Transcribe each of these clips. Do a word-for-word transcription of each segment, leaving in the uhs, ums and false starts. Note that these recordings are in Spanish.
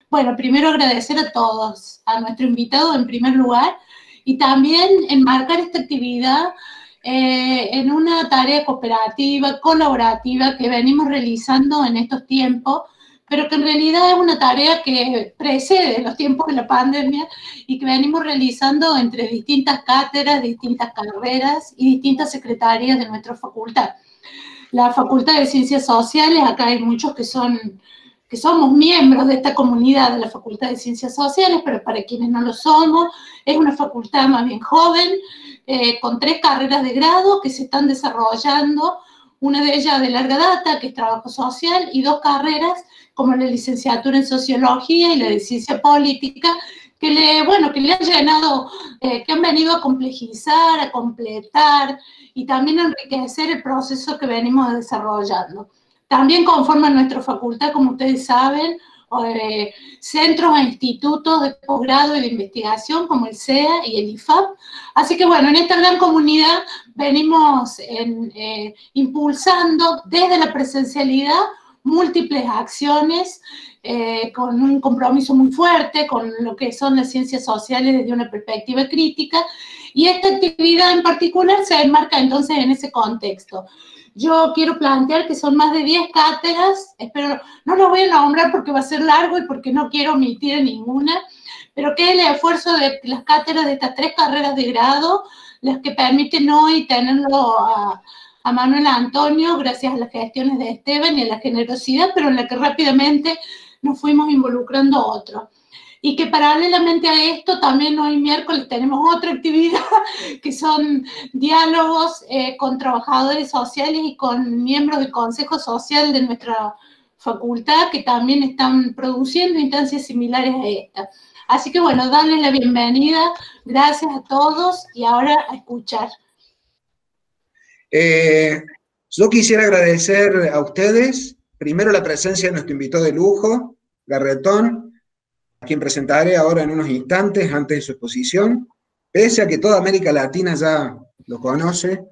bueno, primero agradecer a todos, a nuestro invitado en primer lugar, y también enmarcar esta actividad eh, en una tarea cooperativa, colaborativa que venimos realizando en estos tiempos, pero que en realidad es una tarea que precede los tiempos de la pandemia y que venimos realizando entre distintas cátedras, distintas carreras y distintas secretarías de nuestra facultad. La Facultad de Ciencias Sociales, acá hay muchos que son que somos miembros de esta comunidad de la Facultad de Ciencias Sociales, pero para quienes no lo somos, es una facultad más bien joven, eh, con tres carreras de grado que se están desarrollando, una de ellas de larga data, que es Trabajo Social, y dos carreras, como la licenciatura en Sociología y la de Ciencia Política, que le, bueno, que le han llenado, eh, que han venido a complejizar, a completar, y también a enriquecer el proceso que venimos desarrollando. También conforman nuestra facultad, como ustedes saben, eh, centros e institutos de posgrado y de investigación como el C E A y el I F A P. Así que bueno, en esta gran comunidad venimos en, eh, impulsando desde la presencialidad múltiples acciones eh, con un compromiso muy fuerte con lo que son las ciencias sociales desde una perspectiva crítica, y esta actividad en particular se enmarca entonces en ese contexto. Yo quiero plantear que son más de diez cátedras, espero, no lo voy a nombrar porque va a ser largo y porque no quiero omitir ninguna, pero que es el esfuerzo de las cátedras de estas tres carreras de grado, las que permiten hoy tenerlo a, a Manuel Antonio, gracias a las gestiones de Esteban y a la generosidad, pero en la que rápidamente nos fuimos involucrando otros. Y que paralelamente a esto, también hoy miércoles tenemos otra actividad, que son diálogos eh, con trabajadores sociales y con miembros del Consejo Social de nuestra facultad, que también están produciendo instancias similares a esta. Así que bueno, darles la bienvenida, gracias a todos, y ahora a escuchar. Eh, yo quisiera agradecer a ustedes, primero la presencia de nuestro invitado de lujo, Garretón, a quien presentaré ahora en unos instantes antes de su exposición, pese a que toda América Latina ya lo conoce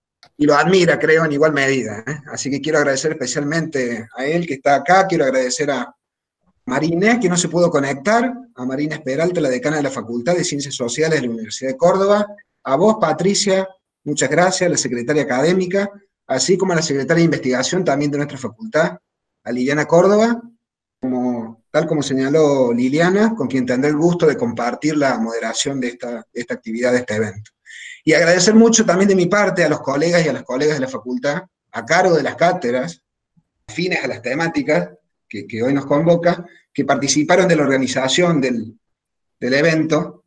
y lo admira, creo, en igual medida, ¿eh? Así que quiero agradecer especialmente a él que está acá, quiero agradecer a Marina, que no se pudo conectar, a Marina Peralta, la decana de la Facultad de Ciencias Sociales de la Universidad de Córdoba, a vos, Patricia, muchas gracias, la secretaria académica, así como a la secretaria de investigación también de nuestra facultad, a Liliana Córdoba, como, tal como señaló Liliana, con quien tendré el gusto de compartir la moderación de esta, de esta actividad, de este evento. Y agradecer mucho también de mi parte a los colegas y a las colegas de la facultad, a cargo de las cátedras, afines a las temáticas que, que hoy nos convoca, que participaron de la organización del, del evento,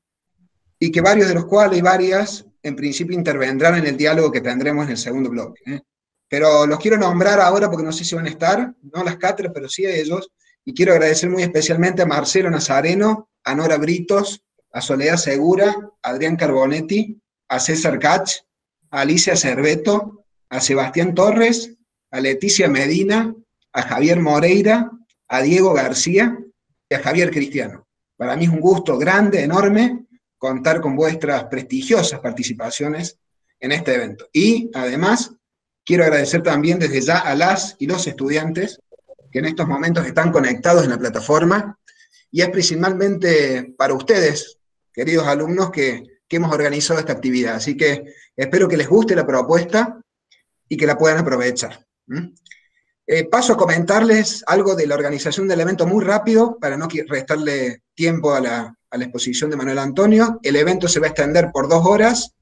y que varios de los cuales y varias, en principio, intervendrán en el diálogo que tendremos en el segundo bloque, ¿eh? Pero los quiero nombrar ahora porque no sé si van a estar, no las cátedras, pero sí a ellos, y quiero agradecer muy especialmente a Marcelo Nazareno, a Nora Britos, a Soledad Segura, a Adrián Carbonetti, a César Cach, a Alicia Cerveto, a Sebastián Torres, a Leticia Medina, a Javier Moreira, a Diego García y a Javier Cristiano. Para mí es un gusto grande, enorme, contar con vuestras prestigiosas participaciones en este evento. Y, además, quiero agradecer también desde ya a las y los estudiantes que en estos momentos están conectados en la plataforma, y es principalmente para ustedes, queridos alumnos, que, que hemos organizado esta actividad. Así que espero que les guste la propuesta y que la puedan aprovechar. ¿Mm? Eh, paso a comentarles algo de la organización del evento muy rápido, para no restarle tiempo a la, a la exposición de Manuel Antonio. El evento se va a extender por dos horas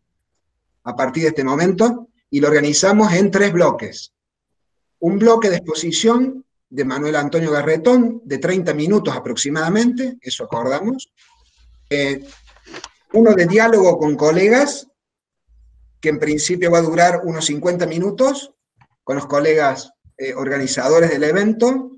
a partir de este momento, y lo organizamos en tres bloques. Un bloque de exposición de Manuel Antonio Garretón, de treinta minutos aproximadamente, eso acordamos. Eh, uno de diálogo con colegas, que en principio va a durar unos cincuenta minutos, con los colegas eh, organizadores del evento,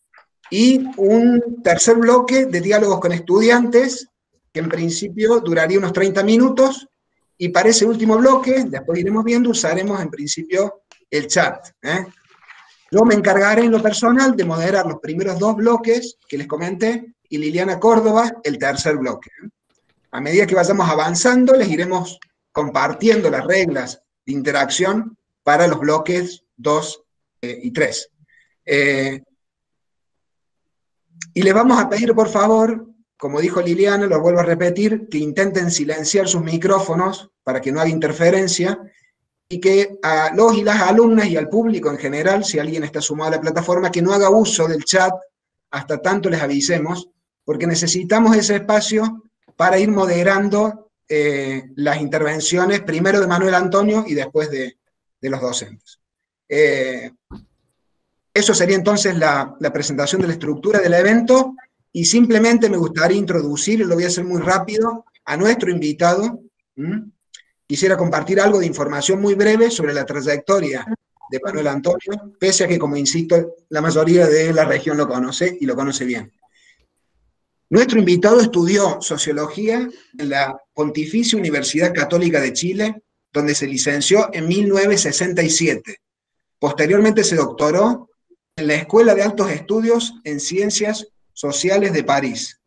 y un tercer bloque de diálogos con estudiantes, que en principio duraría unos treinta minutos, y para ese último bloque, después iremos viendo, usaremos en principio el chat, ¿eh? Yo me encargaré en lo personal de moderar los primeros dos bloques que les comenté, y Liliana Córdoba el tercer bloque. A medida que vayamos avanzando, les iremos compartiendo las reglas de interacción para los bloques dos eh, y tres. Eh, Y les vamos a pedir, por favor, como dijo Liliana, lo vuelvo a repetir, que intenten silenciar sus micrófonos para que no haya interferencia, y que a los y las alumnas y al público en general, si alguien está sumado a la plataforma, que no haga uso del chat hasta tanto les avisemos, porque necesitamos ese espacio para ir moderando eh, las intervenciones, primero de Manuel Antonio y después de, de los docentes. Eh, eso sería entonces la, la presentación de la estructura del evento, y simplemente me gustaría introducir, y lo voy a hacer muy rápido, a nuestro invitado. ¿Mm? Quisiera compartir algo de información muy breve sobre la trayectoria de Manuel Antonio, pese a que, como insisto, la mayoría de la región lo conoce y lo conoce bien. Nuestro invitado estudió sociología en la Pontificia Universidad Católica de Chile, donde se licenció en mil novecientos sesenta y siete. Posteriormente se doctoró en la Escuela de Altos Estudios en Ciencias Sociales de París.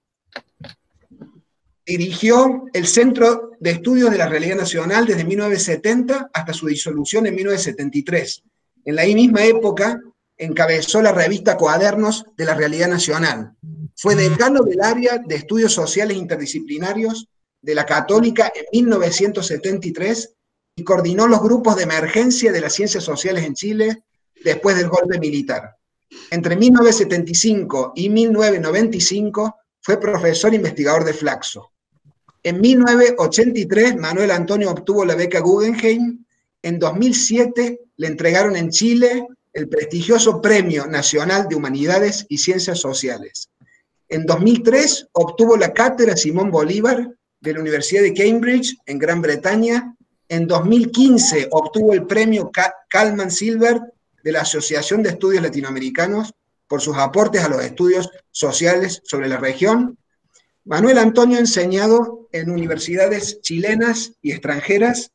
Dirigió el Centro de Estudios de la Realidad Nacional desde mil novecientos setenta hasta su disolución en mil novecientos setenta y tres. En la misma época encabezó la revista Cuadernos de la Realidad Nacional. Fue decano del área de Estudios Sociales Interdisciplinarios de la Católica en mil novecientos setenta y tres y coordinó los grupos de emergencia de las ciencias sociales en Chile después del golpe militar. Entre mil novecientos setenta y cinco y mil novecientos noventa y cinco fue profesor investigador de Flaxo. En mil novecientos ochenta y tres, Manuel Antonio obtuvo la beca Guggenheim. En dos mil siete le entregaron en Chile el prestigioso Premio Nacional de Humanidades y Ciencias Sociales. En dos mil tres obtuvo la Cátedra Simón Bolívar de la Universidad de Cambridge, en Gran Bretaña. En dos mil quince obtuvo el Premio Kalman Silver de la Asociación de Estudios Latinoamericanos por sus aportes a los estudios sociales sobre la región. Manuel Antonio ha enseñado en universidades chilenas y extranjeras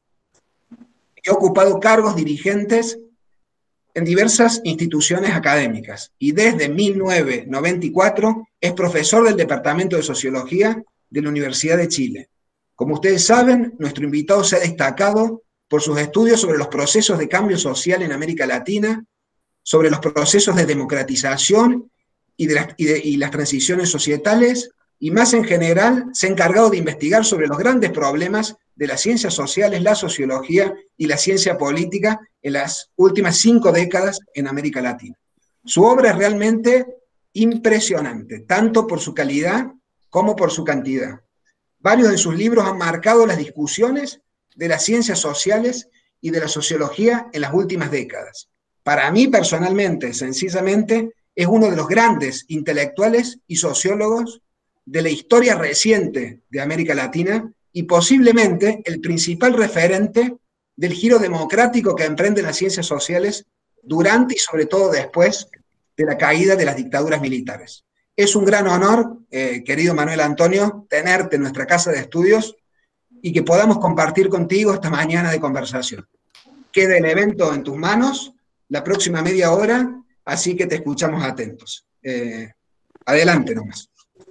y ha ocupado cargos dirigentes en diversas instituciones académicas, y desde mil novecientos noventa y cuatro es profesor del Departamento de Sociología de la Universidad de Chile. Como ustedes saben, nuestro invitado se ha destacado por sus estudios sobre los procesos de cambio social en América Latina, sobre los procesos de democratización y, de las, y, de, y las transiciones societales, y más en general se ha encargado de investigar sobre los grandes problemas de las ciencias sociales, la sociología y la ciencia política en las últimas cinco décadas en América Latina. Su obra es realmente impresionante, tanto por su calidad como por su cantidad. Varios de sus libros han marcado las discusiones de las ciencias sociales y de la sociología en las últimas décadas. Para mí, personalmente, sencillamente, es uno de los grandes intelectuales y sociólogos de la historia reciente de América Latina y posiblemente el principal referente del giro democrático que emprenden las ciencias sociales durante y sobre todo después de la caída de las dictaduras militares. Es un gran honor, eh, querido Manuel Antonio, tenerte en nuestra casa de estudios y que podamos compartir contigo esta mañana de conversación. Queda el evento en tus manos la próxima media hora, así que te escuchamos atentos. Eh, adelante nomás.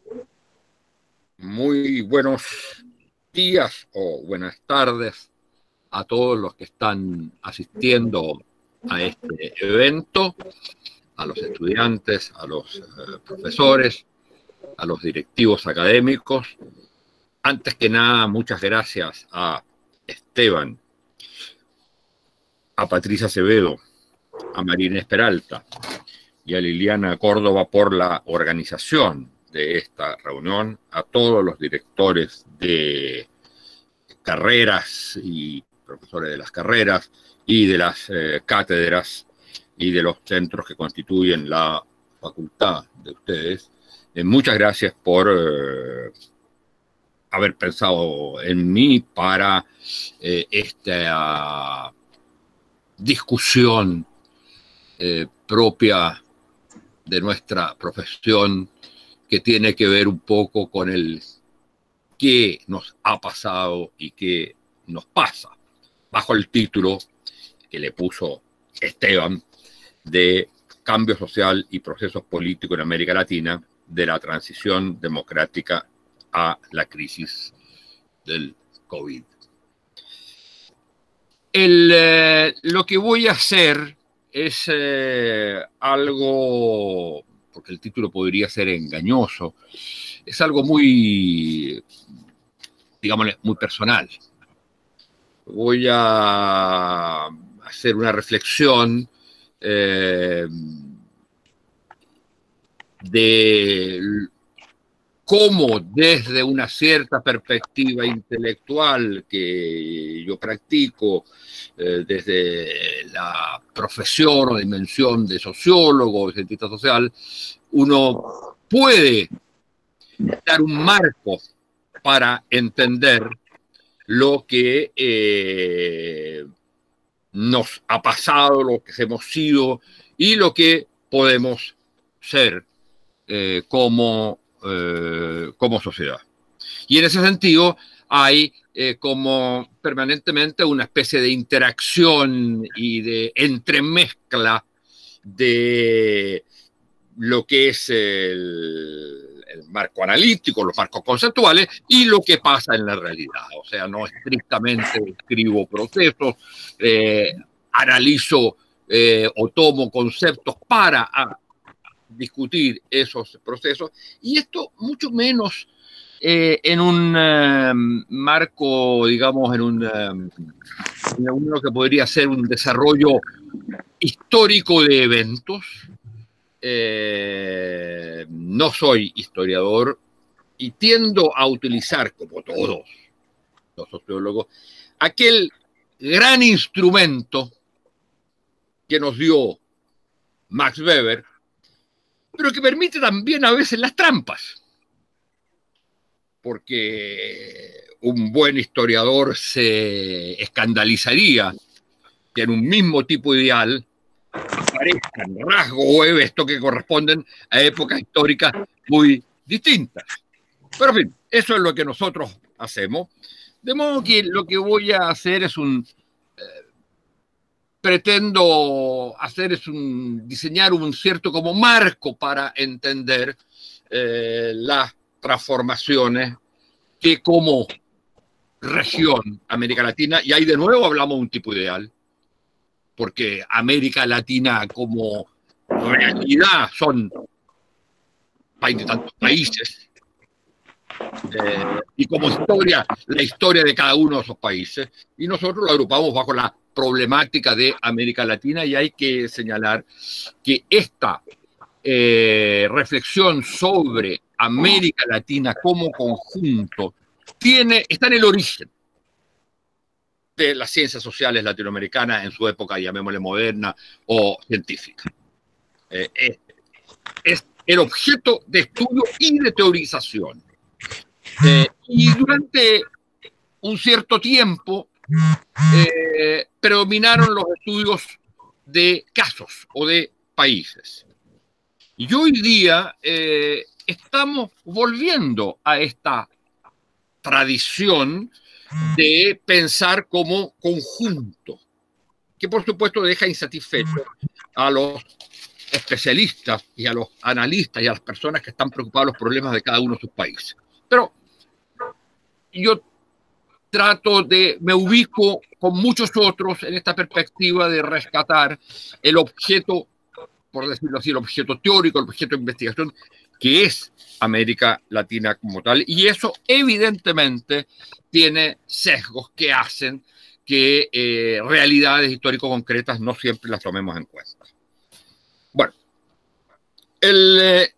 Muy buenos días o buenas tardes a todos los que están asistiendo a este evento, a los estudiantes, a los eh, profesores, a los directivos académicos. Antes que nada, muchas gracias a Esteban, a Patricia Acevedo, a Marina Peralta y a Liliana Córdoba por la organización de esta reunión, a todos los directores de carreras y profesores de las carreras y de las eh, cátedras y de los centros que constituyen la facultad de ustedes. Eh, muchas gracias por eh, haber pensado en mí para eh, esta uh, discusión eh, propia de nuestra profesión, que tiene que ver un poco con el qué nos ha pasado y qué nos pasa, bajo el título que le puso Esteban de Cambio Social y Procesos Políticos en América Latina, de la transición democrática a la crisis del COVID. El, eh, lo que voy a hacer es eh, algo porque el título podría ser engañoso, es algo muy, digámosle, muy personal. Voy a hacer una reflexión eh, de cómo desde una cierta perspectiva intelectual que yo practico, eh, desde la profesión o dimensión de sociólogo o cientista social, uno puede dar un marco para entender lo que eh, nos ha pasado, lo que hemos sido y lo que podemos ser eh, como, eh, como sociedad. Y en ese sentido hay eh, como permanentemente una especie de interacción y de entremezcla de lo que es el, el marco analítico, los marcos conceptuales y lo que pasa en la realidad. O sea, no estrictamente escribo procesos, eh, analizo eh, o tomo conceptos para a, discutir esos procesos, y esto mucho menos eh, en un eh, marco, digamos, en un, eh, en uno que podría ser un desarrollo histórico de eventos. Eh, no soy historiador y tiendo a utilizar, como todos los sociólogos, aquel gran instrumento que nos dio Max Weber, pero que permite también a veces las trampas, porque un buen historiador se escandalizaría que en un mismo tipo ideal aparezcan rasgos o eventos que corresponden a épocas históricas muy distintas. Pero en fin, eso es lo que nosotros hacemos. De modo que lo que voy a hacer es un... Eh, pretendo hacer es un, diseñar un cierto como marco para entender eh, las transformaciones que como región América Latina, y ahí de nuevo hablamos de un tipo ideal, porque América Latina como realidad son veintitantos países, eh, y como historia, la historia de cada uno de esos países, y nosotros lo agrupamos bajo la problemática de América Latina, y hay que señalar que esta eh, reflexión sobre América Latina como conjunto tiene, está en el origen de las ciencias sociales latinoamericanas en su época, llamémosle moderna o científica. Eh, es, es el objeto de estudio y de teorización. Eh, y durante un cierto tiempo eh, predominaron los estudios de casos o de países. Y hoy día eh, estamos volviendo a esta tradición de pensar como conjunto, que por supuesto deja insatisfechos a los especialistas y a los analistas y a las personas que están preocupados de los problemas de cada uno de sus países. Pero yo trato de, me ubico con muchos otros en esta perspectiva de rescatar el objeto, por decirlo así, el objeto teórico, el objeto de investigación, que es América Latina como tal, y eso evidentemente tiene sesgos que hacen que eh, realidades histórico-concretas no siempre las tomemos en cuenta. Bueno, el, eh,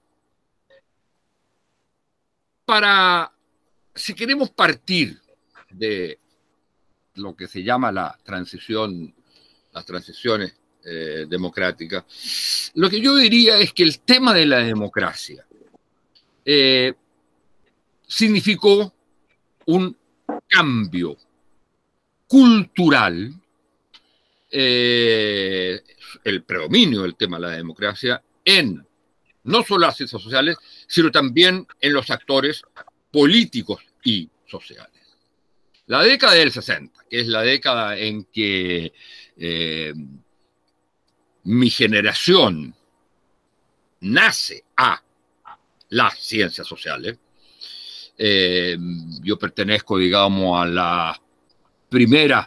para, si queremos partir de lo que se llama la transición, las transiciones eh, democráticas, lo que yo diría es que el tema de la democracia eh, significó un cambio cultural, eh, el predominio del tema de la democracia en no solo las ciencias sociales, sino también en los actores políticos y sociales. La década del sesenta, que es la década en que eh, mi generación nace a las ciencias sociales, eh, yo pertenezco, digamos, a las primeras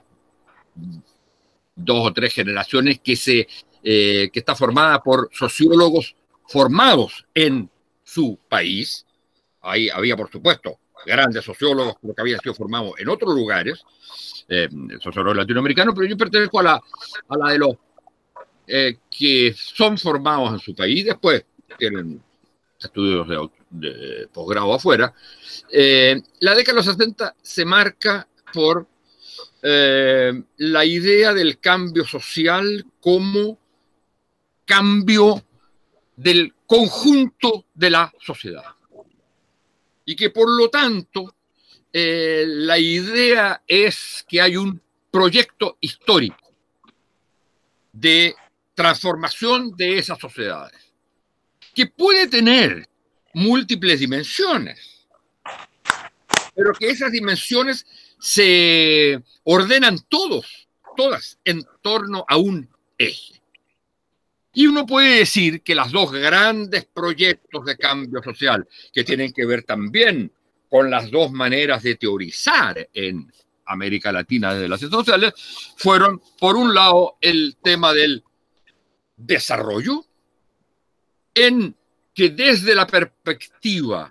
dos o tres generaciones que, se, eh, que está formada por sociólogos formados en su país. Ahí había, por supuesto, grandes sociólogos, pero que habían sido formados en otros lugares, eh, sociólogos latinoamericanos, pero yo pertenezco a la, a la de los eh, que son formados en su país, después tienen estudios de, de posgrado afuera. Eh, la década de los sesenta se marca por eh, la idea del cambio social como cambio del conjunto de la sociedad. Y que por lo tanto eh, la idea es que hay un proyecto histórico de transformación de esas sociedades, que puede tener múltiples dimensiones, pero que esas dimensiones se ordenan todos, todas en torno a un eje. Y uno puede decir que los dos grandes proyectos de cambio social, que tienen que ver también con las dos maneras de teorizar en América Latina desde las ciencias sociales, fueron, por un lado, el tema del desarrollo, en que desde la perspectiva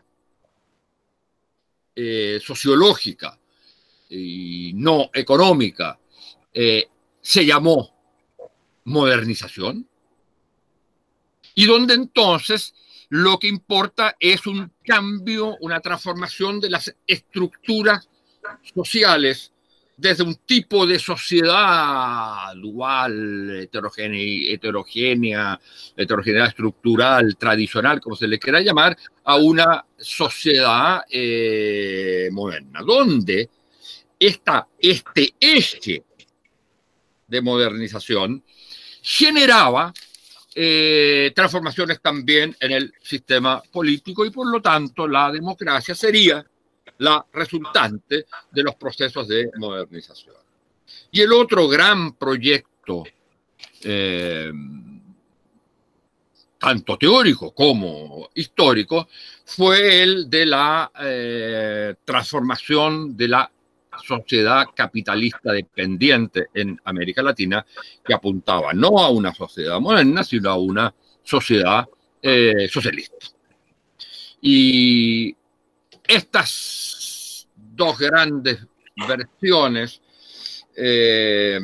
eh, sociológica y no económica eh, se llamó modernización, y donde entonces lo que importa es un cambio, una transformación de las estructuras sociales desde un tipo de sociedad dual, heterogénea, heterogénea, heterogeneidad estructural, tradicional, como se le quiera llamar, a una sociedad eh, moderna, donde esta, este eje de modernización generaba eh, transformaciones también en el sistema político, y por lo tanto la democracia sería la resultante de los procesos de modernización. Y el otro gran proyecto, eh, tanto teórico como histórico, fue el de la eh, transformación de la sociedad capitalista dependiente en América Latina, que apuntaba no a una sociedad moderna, sino a una sociedad eh, socialista. Y estas dos grandes versiones eh,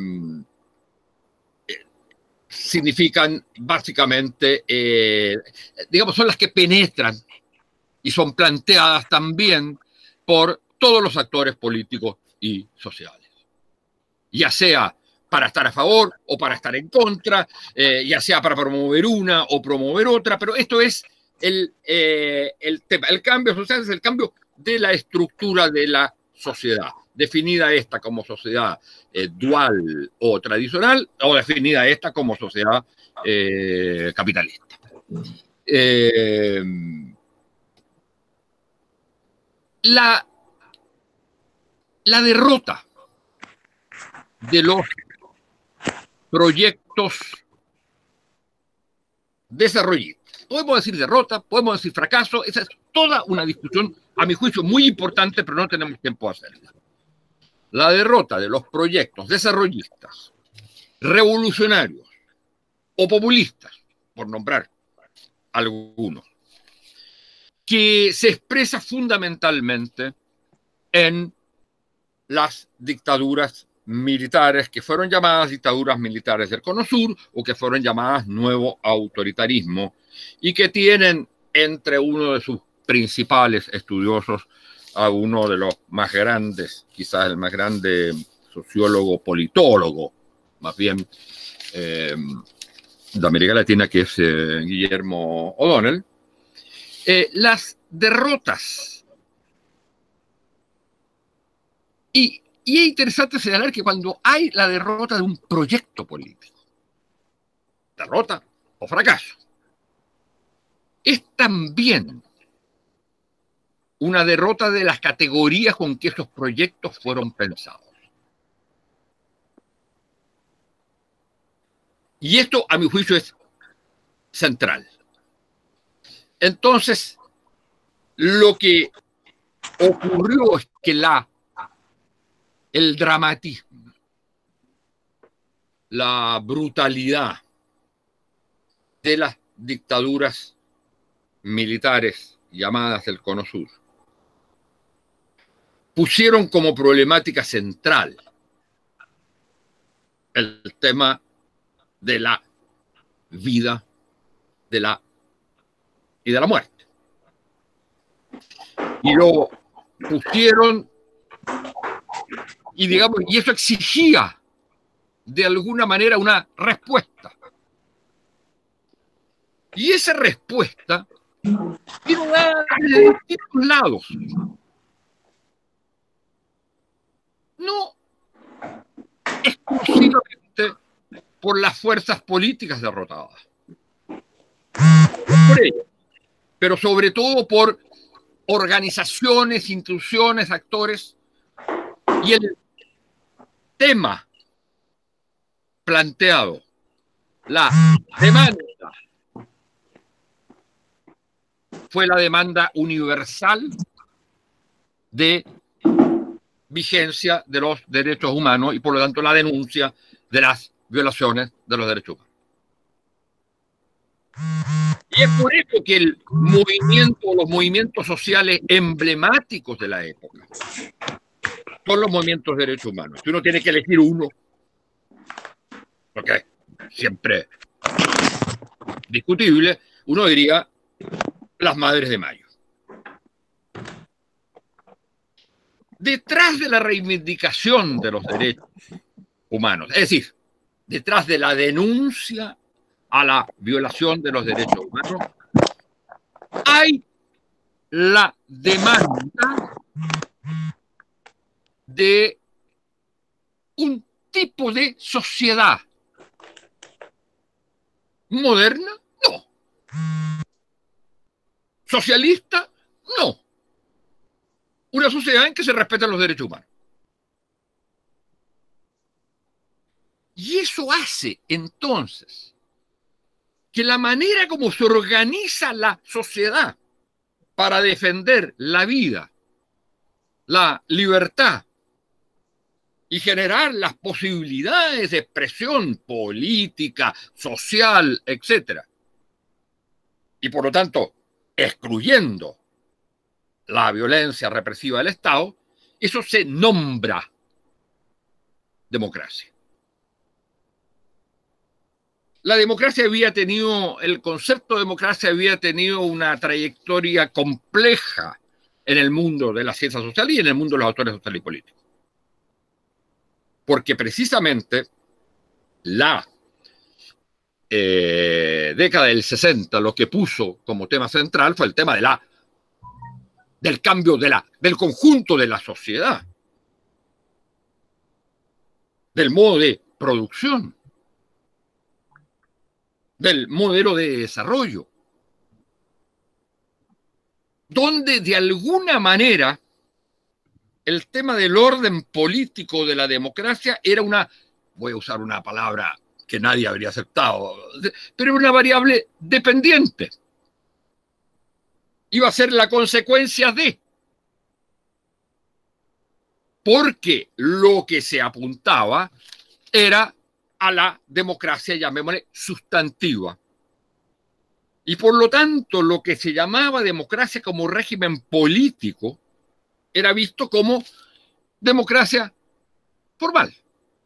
significan básicamente, eh, digamos, son las que penetran y son planteadas también por todos los actores políticos y sociales, ya sea para estar a favor o para estar en contra, eh, ya sea para promover una o promover otra, pero esto es el, eh, el tema. El cambio social es el cambio de la estructura de la sociedad, definida esta como sociedad eh, dual o tradicional, o definida esta como sociedad eh, capitalista. Eh, la La derrota de los proyectos desarrollistas. Podemos decir derrota, podemos decir fracaso, esa es toda una discusión, a mi juicio, muy importante, pero no tenemos tiempo de hacerla. La derrota de los proyectos desarrollistas, revolucionarios o populistas, por nombrar algunos, que se expresa fundamentalmente en las dictaduras militares, que fueron llamadas dictaduras militares del Cono Sur o que fueron llamadas nuevo autoritarismo, y que tienen entre uno de sus principales estudiosos a uno de los más grandes, quizás el más grande sociólogo, politólogo, más bien, eh, de América Latina, que es eh, Guillermo O'Donnell. Eh, las derrotas. Y, y es interesante señalar que cuando hay la derrota de un proyecto político, derrota o fracaso, es también una derrota de las categorías con que esos proyectos fueron pensados. Y esto, a mi juicio, es central. Entonces, lo que ocurrió es que la el dramatismo, la brutalidad de las dictaduras militares llamadas del Cono Sur pusieron como problemática central el tema de la vida de la, y de la muerte. Y lo pusieron, y digamos, y eso exigía de alguna manera una respuesta. Y esa respuesta vino dada de distintos lados. No exclusivamente por las fuerzas políticas derrotadas, por ello, pero sobre todo por organizaciones, instituciones, actores, y el tema planteado, la demanda, fue la demanda universal de vigencia de los derechos humanos y por lo tanto la denuncia de las violaciones de los derechos humanos. Y es por eso que el movimiento, los movimientos sociales emblemáticos de la época son los movimientos de derechos humanos. Si uno tiene que elegir uno, porque siempre discutible, uno diría las Madres de Mayo. Detrás de la reivindicación de los derechos humanos, es decir, detrás de la denuncia a la violación de los derechos humanos, hay la demanda de un tipo de sociedad moderna, no. Socialista, no. Una sociedad en que se respetan los derechos humanos. Y eso hace entonces que la manera como se organiza la sociedad para defender la vida, la libertad y generar las posibilidades de expresión política, social, etcétera, y por lo tanto excluyendo la violencia represiva del Estado, eso se nombra democracia. La democracia había tenido, el concepto de democracia había tenido una trayectoria compleja en el mundo de la ciencia social y en el mundo de los autores sociales y políticos. Porque precisamente la eh, década del sesenta lo que puso como tema central fue el tema de la, del cambio de la, del conjunto de la sociedad, del modo de producción, del modelo de desarrollo, donde de alguna manera el tema del orden político de la democracia era una, voy a usar una palabra que nadie habría aceptado, pero era una variable dependiente. Iba a ser la consecuencia de, porque lo que se apuntaba era a la democracia, llamémosle, sustantiva. Y por lo tanto, lo que se llamaba democracia como régimen político era visto como democracia formal.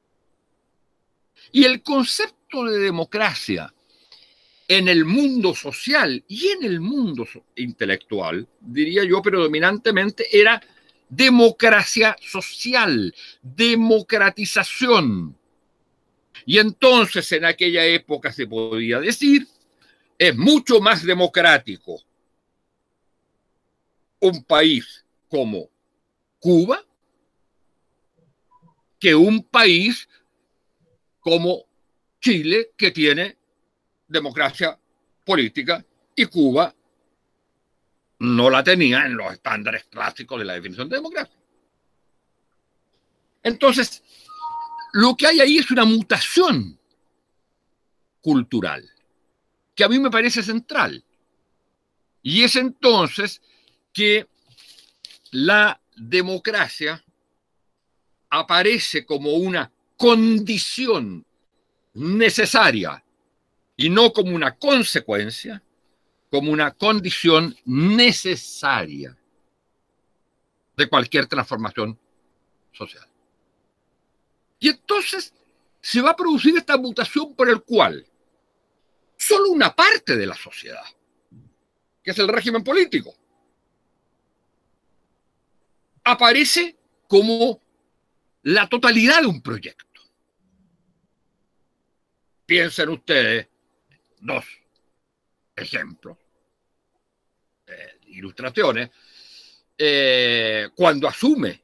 Y el concepto de democracia en el mundo social y en el mundo intelectual, diría yo predominantemente, era democracia social, democratización. Y entonces en aquella época se podía decir, es mucho más democrático un país como Cuba que un país como Chile, que tiene democracia política, y Cuba no la tenía en los estándares clásicos de la definición de democracia. Entonces, lo que hay ahí es una mutación cultural que a mí me parece central. Y es entonces que la democracia aparece como una condición necesaria y no como una consecuencia como una condición necesaria de cualquier transformación social. Y entonces se va a producir esta mutación por el cual solo una parte de la sociedad, que es el régimen político, aparece como la totalidad de un proyecto. Piensen ustedes, dos ejemplos, eh, ilustraciones, eh, cuando asume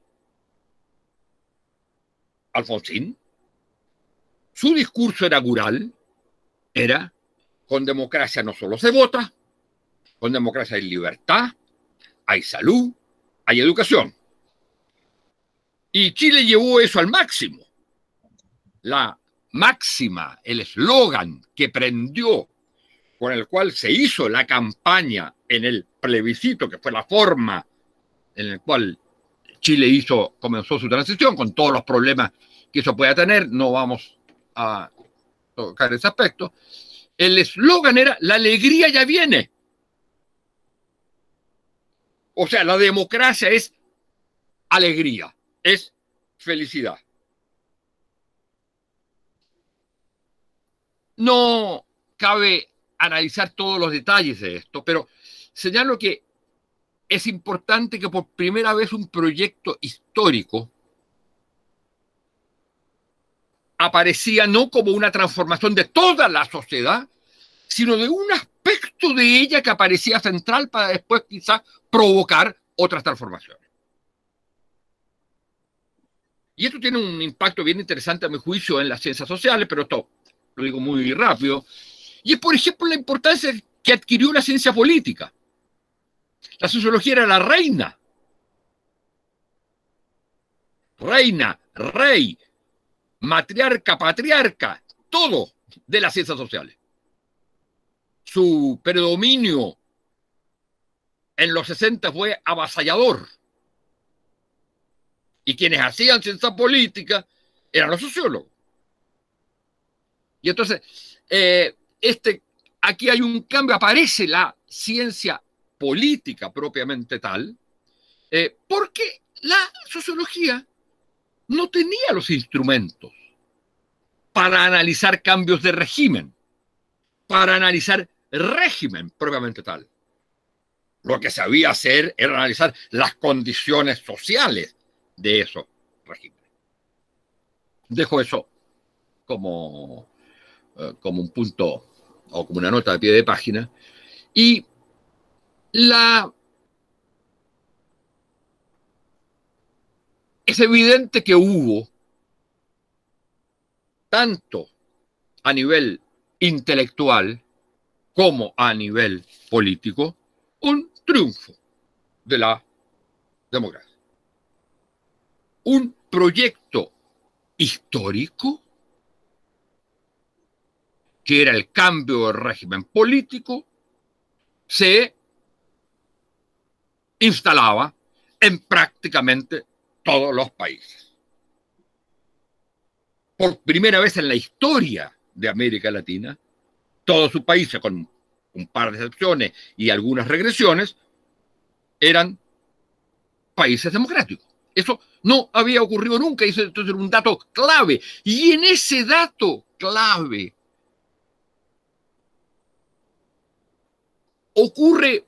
Alfonsín, su discurso inaugural era: con democracia no solo se vota, con democracia hay libertad, hay salud, hay educación. Y Chile llevó eso al máximo. La máxima, el eslogan que prendió, con el cual se hizo la campaña en el plebiscito, que fue la forma en la cual Chile hizo, comenzó su transición, con todos los problemas que eso pueda tener, no vamos a tocar ese aspecto. El eslogan era: la alegría ya viene. O sea, la democracia es alegría, es felicidad. No cabe analizar todos los detalles de esto, pero señalo que es importante que por primera vez un proyecto histórico aparecía no como una transformación de toda la sociedad, sino de un aspecto de ella que aparecía central para después quizás provocar otras transformaciones. Y esto tiene un impacto bien interesante a mi juicio en las ciencias sociales, pero esto lo digo muy rápido. Y es, por ejemplo, la importancia que adquirió la ciencia política. La sociología era la reina. Reina, rey, matriarca, patriarca, todo de las ciencias sociales. Su predominio en los sesenta fue avasallador. Y quienes hacían ciencia política eran los sociólogos. Y entonces, eh, este, aquí hay un cambio, aparece la ciencia política propiamente tal, eh, porque la sociología no tenía los instrumentos para analizar cambios de régimen, para analizar régimen propiamente tal. Lo que sabía hacer era analizar las condiciones sociales de esos regímenes. Dejo eso como, eh, como un punto o como una nota de pie de página. Y la es evidente que hubo, tanto a nivel intelectual como a nivel político, un triunfo de la democracia. Un proyecto histórico que era el cambio de régimen político se instalaba en prácticamente todos los países. Por primera vez en la historia de América Latina, todos sus países, con un par de excepciones y algunas regresiones, eran países democráticos. Eso no había ocurrido nunca, y eso es un dato clave. Y en ese dato clave ocurre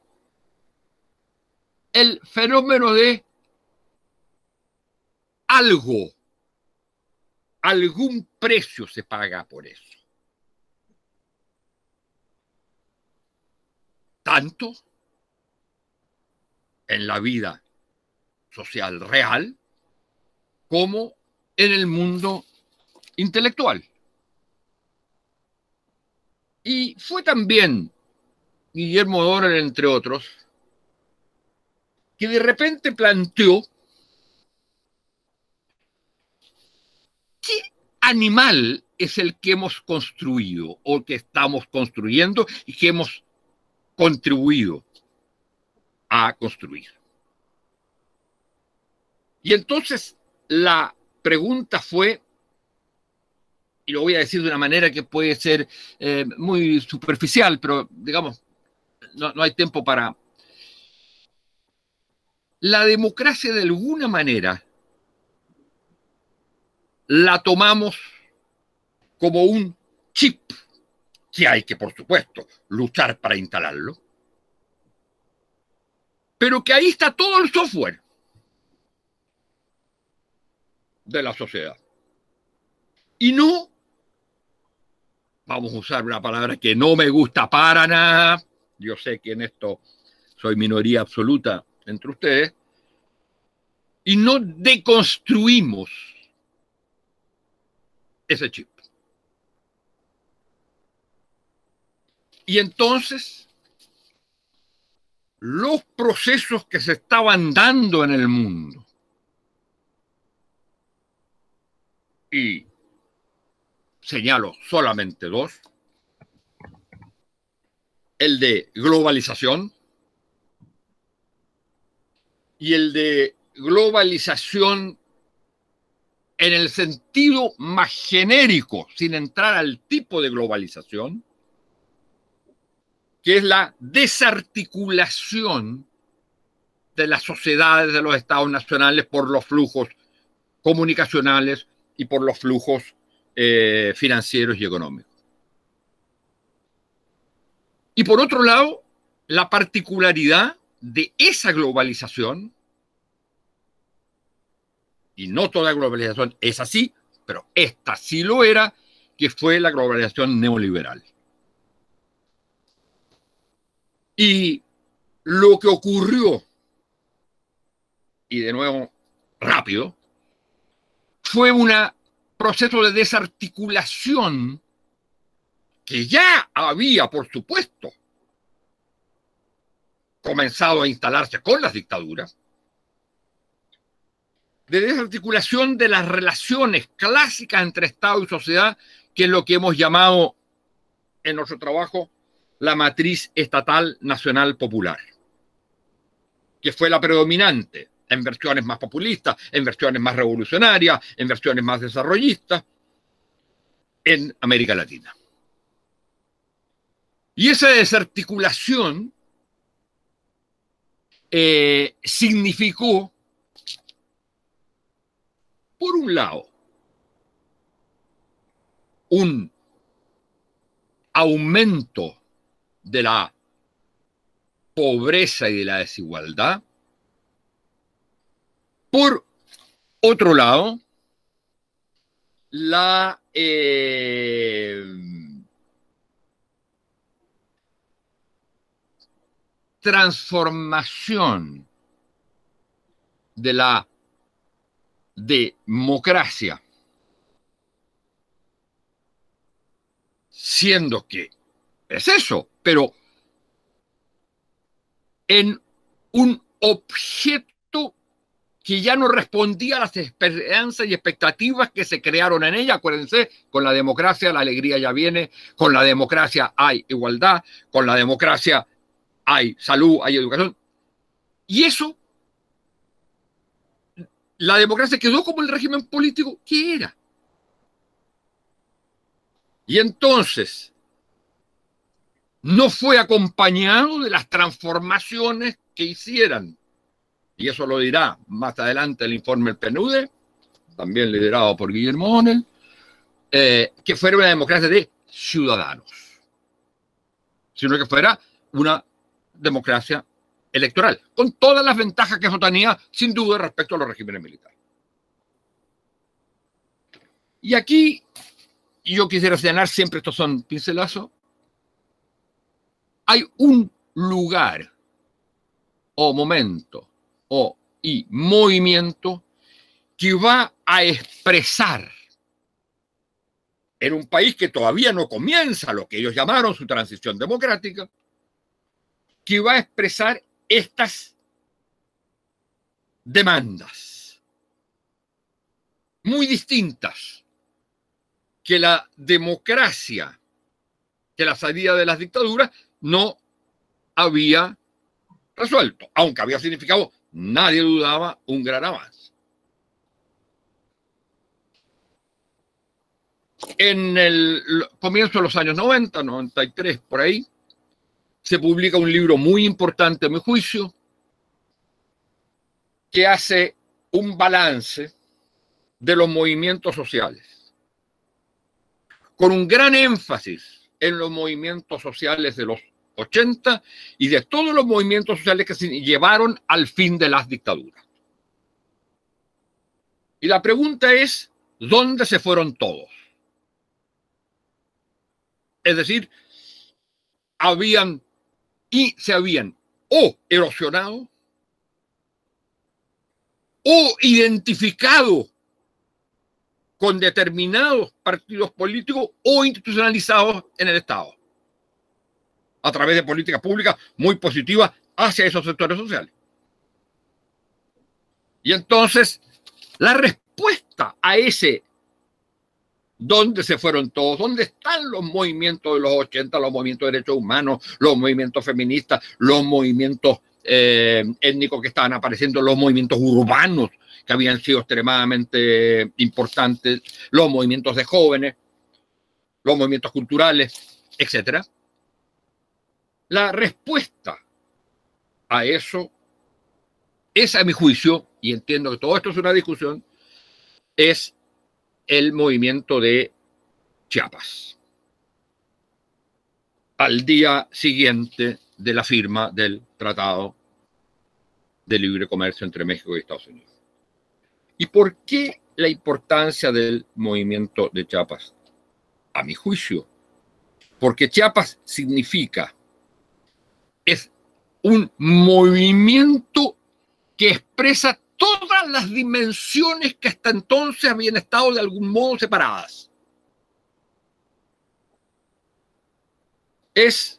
el fenómeno de algo, algún precio se paga por eso. Tanto en la vida social real como en el mundo intelectual. Y fue también Guillermo Donner, entre otros, que de repente planteó qué animal es el que hemos construido o que estamos construyendo y que hemos contribuido a construir. Y entonces la pregunta fue, y lo voy a decir de una manera que puede ser eh, muy superficial, pero digamos, no, no hay tiempo para... La democracia, de alguna manera, la tomamos como un chip que hay que, por supuesto, luchar para instalarlo, pero que ahí está todo el software de la sociedad. Y no, vamos a usar una palabra que no me gusta para nada, yo sé que en esto soy minoría absoluta entre ustedes, y no deconstruimos ese chip. Y entonces, los procesos que se estaban dando en el mundo, y señalo solamente dos, el de globalización y el de globalización en el sentido más genérico, sin entrar al tipo de globalización, que es la desarticulación de las sociedades de los estados nacionales por los flujos comunicacionales y por los flujos eh, financieros y económicos. Y por otro lado, la particularidad de esa globalización, y no toda globalización es así, pero esta sí lo era, que fue la globalización neoliberal. Y lo que ocurrió, y de nuevo rápido, fue un proceso de desarticulación que ya había, por supuesto, comenzado a instalarse con las dictaduras, de desarticulación de las relaciones clásicas entre Estado y sociedad, que es lo que hemos llamado en nuestro trabajo la matriz estatal nacional popular, que fue la predominante en versiones más populistas, en versiones más revolucionarias, en versiones más desarrollistas en América Latina. Y esa desarticulación eh, significó, por un lado, un aumento de la pobreza y de la desigualdad. Por otro lado, la eh, transformación de la democracia, siendo que es eso, pero en un objeto que ya no respondía a las esperanzas y expectativas que se crearon en ella. Acuérdense, con la democracia la alegría ya viene, con la democracia hay igualdad, con la democracia hay salud, hay educación. Y eso, la democracia quedó como el régimen político que era. Y entonces, no fue acompañado de las transformaciones que hicieran. Y eso lo dirá más adelante el informe del P N U D, también liderado por Guillermo O'Neill, eh, que fuera una democracia de ciudadanos, sino que fuera una democracia electoral, con todas las ventajas que eso tenía, sin duda, respecto a los regímenes militares. Y aquí yo quisiera señalar, siempre estos son pincelazos, hay un lugar o momento o y movimiento que va a expresar en un país que todavía no comienza lo que ellos llamaron su transición democrática, que va a expresar estas demandas muy distintas que la democracia, que la salida de las dictaduras no había resuelto, aunque había significado, nadie dudaba, un gran avance. En el comienzo de los años noventa, noventa y tres, por ahí, se publica un libro muy importante, a mi juicio, que hace un balance de los movimientos sociales, con un gran énfasis en los movimientos sociales de los ochenta y de todos los movimientos sociales que se llevaron al fin de las dictaduras. Y la pregunta es, ¿dónde se fueron todos? Es decir, habían y se habían o erosionado o identificado con determinados partidos políticos o institucionalizados en el Estado, a través de políticas públicas muy positivas hacia esos sectores sociales. Y entonces, la respuesta a ese ¿dónde se fueron todos? ¿Dónde están los movimientos de los ochenta, los movimientos de derechos humanos, los movimientos feministas, los movimientos eh, étnicos que estaban apareciendo, los movimientos urbanos que habían sido extremadamente importantes, los movimientos de jóvenes, los movimientos culturales, etcétera? La respuesta a eso es, a mi juicio, y entiendo que todo esto es una discusión, es el movimiento de Chiapas, al día siguiente de la firma del Tratado de Libre Comercio entre México y Estados Unidos. ¿Y por qué la importancia del movimiento de Chiapas? A mi juicio, porque Chiapas significa, es un movimiento que expresa todas las dimensiones que hasta entonces habían estado de algún modo separadas. Es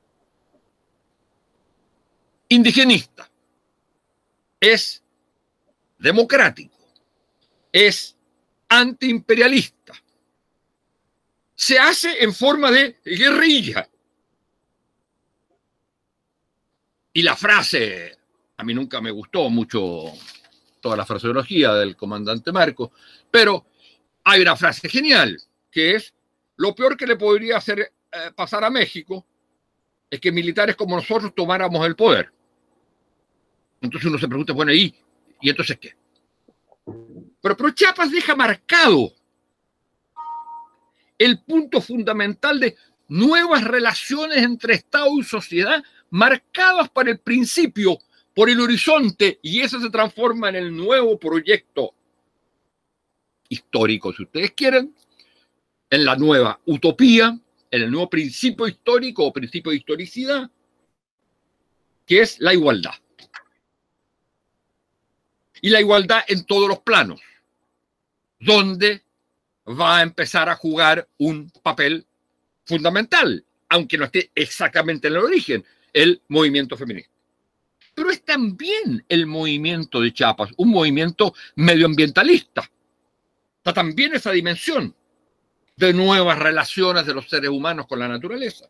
indigenista, es democrático, es antiimperialista, se hace en forma de guerrilla. Y la frase, a mí nunca me gustó mucho toda la fraseología del comandante Marcos, pero hay una frase genial, que es: lo peor que le podría hacer eh, pasar a México es que militares como nosotros tomáramos el poder. Entonces uno se pregunta, bueno, ¿y, ¿y entonces qué? Pero, pero Chiapas deja marcado el punto fundamental de nuevas relaciones entre Estado y sociedad, marcadas para el principio por el horizonte, y eso se transforma en el nuevo proyecto histórico, si ustedes quieren, en la nueva utopía, en el nuevo principio histórico o principio de historicidad, que es la igualdad. Y la igualdad en todos los planos, donde va a empezar a jugar un papel fundamental, aunque no esté exactamente en el origen, el movimiento feminista. Pero es también el movimiento de Chiapas, un movimiento medioambientalista. Está también esa dimensión de nuevas relaciones de los seres humanos con la naturaleza.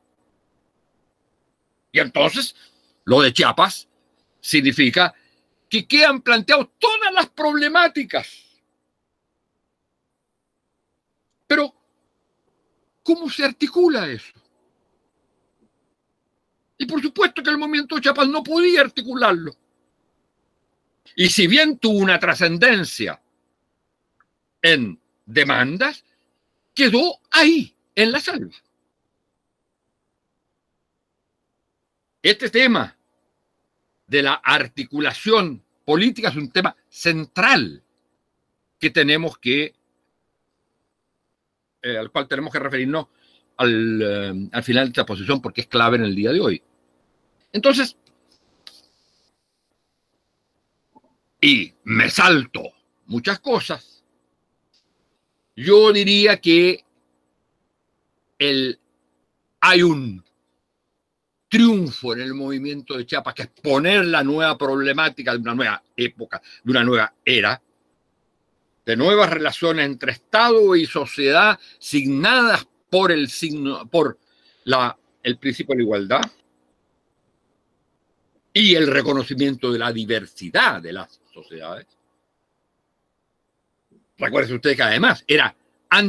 Y entonces, lo de Chiapas significa que quedan planteadas todas las problemáticas. Pero, ¿cómo se articula eso? Y por supuesto que el movimiento de Chiapas no podía articularlo. Y si bien tuvo una trascendencia en demandas, quedó ahí, en la selva. Este tema de la articulación política es un tema central que tenemos que, eh, al cual tenemos que referirnos al, eh, al final de esta exposición, porque es clave en el día de hoy. Entonces, y me salto muchas cosas, yo diría que el, hay un triunfo en el movimiento de Chiapas, que es poner la nueva problemática de una nueva época, de una nueva era, de nuevas relaciones entre Estado y sociedad signadas por el signo, por la, el principio de la igualdad y el reconocimiento de la diversidad de las sociedades. Recuerden ustedes que además era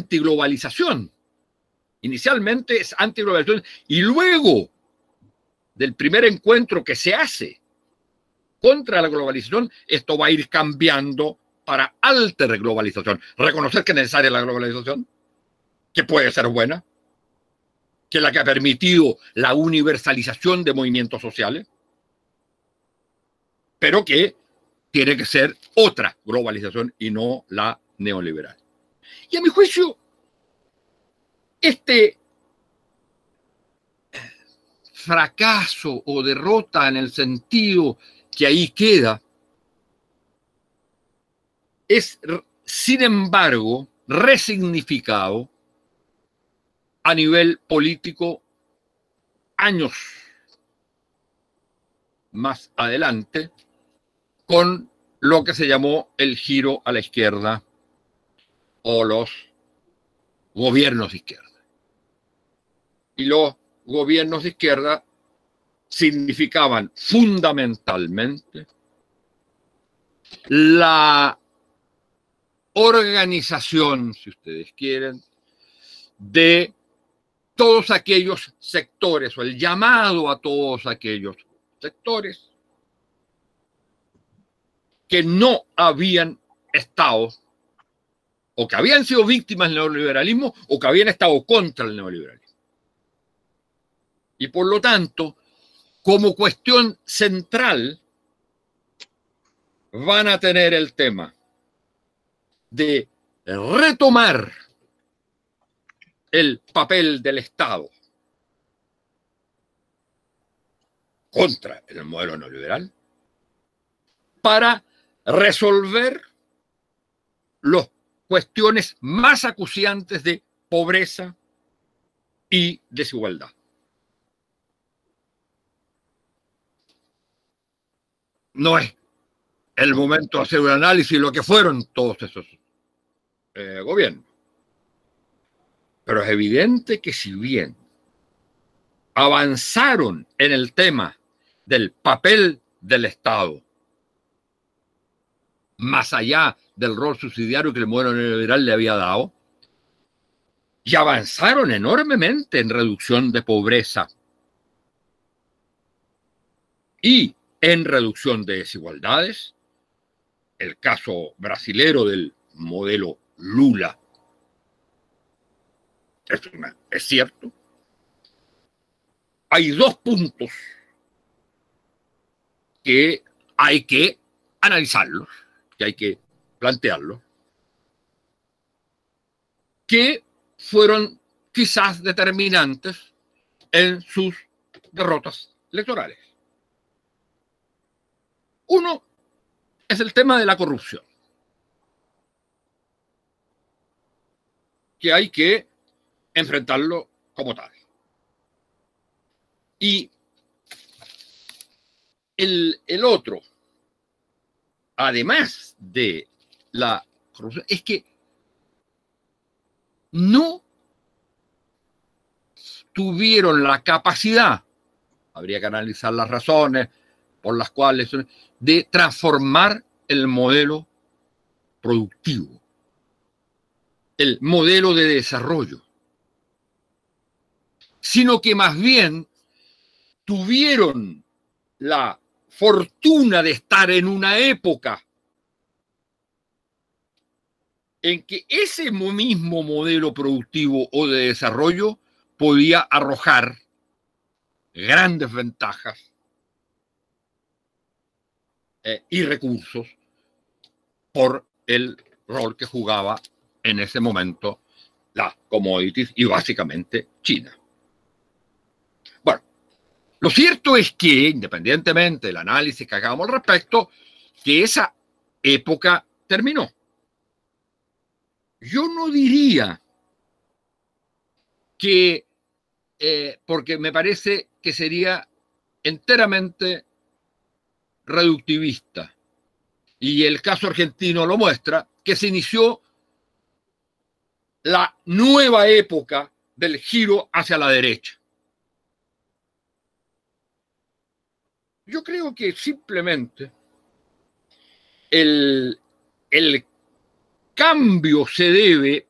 antiglobalización. Inicialmente es antiglobalización y luego del primer encuentro que se hace contra la globalización, esto va a ir cambiando para alterglobalización. Reconocer que es necesaria la globalización, que puede ser buena, que es la que ha permitido la universalización de movimientos sociales, pero que tiene que ser otra globalización y no la neoliberal. Y a mi juicio, este fracaso o derrota en el sentido que ahí queda es, sin embargo, resignificado a nivel político años más adelante con lo que se llamó el giro a la izquierda o los gobiernos de izquierda. Y los gobiernos de izquierda significaban fundamentalmente la organización, si ustedes quieren, de todos aquellos sectores, o el llamado a todos aquellos sectores que no habían estado, o que habían sido víctimas del neoliberalismo, o que habían estado contra el neoliberalismo. Y por lo tanto, como cuestión central, van a tener el tema de retomar el papel del Estado contra el modelo neoliberal para resolver las cuestiones más acuciantes de pobreza y desigualdad. No es el momento de hacer un análisis de lo que fueron todos esos eh, gobiernos. Pero es evidente que si bien avanzaron en el tema del papel del Estado, más allá del rol subsidiario que el modelo neoliberal le había dado, y avanzaron enormemente en reducción de pobreza y en reducción de desigualdades. El caso brasilero del modelo Lula es, una, es cierto. Hay dos puntos que hay que analizarlos, que hay que plantearlos, que fueron quizás determinantes en sus derrotas electorales. Uno es el tema de la corrupción, que hay que enfrentarlo como tal. Y el, el otro, además de la corrupción, es que no tuvieron la capacidad, habría que analizar las razones por las cuales, de transformar el modelo productivo, el modelo de desarrollo, sino que más bien tuvieron la fortuna de estar en una época en que ese mismo modelo productivo o de desarrollo podía arrojar grandes ventajas eh, y recursos por el rol que jugaba en ese momento las commodities y básicamente China. Bueno, lo cierto es que, independientemente del análisis que hagamos al respecto, que esa época terminó. Yo no diría que, eh, porque me parece que sería enteramente reductivista, y el caso argentino lo muestra, que se inició la nueva época del giro hacia la derecha. Yo creo que simplemente el, el cambio se debe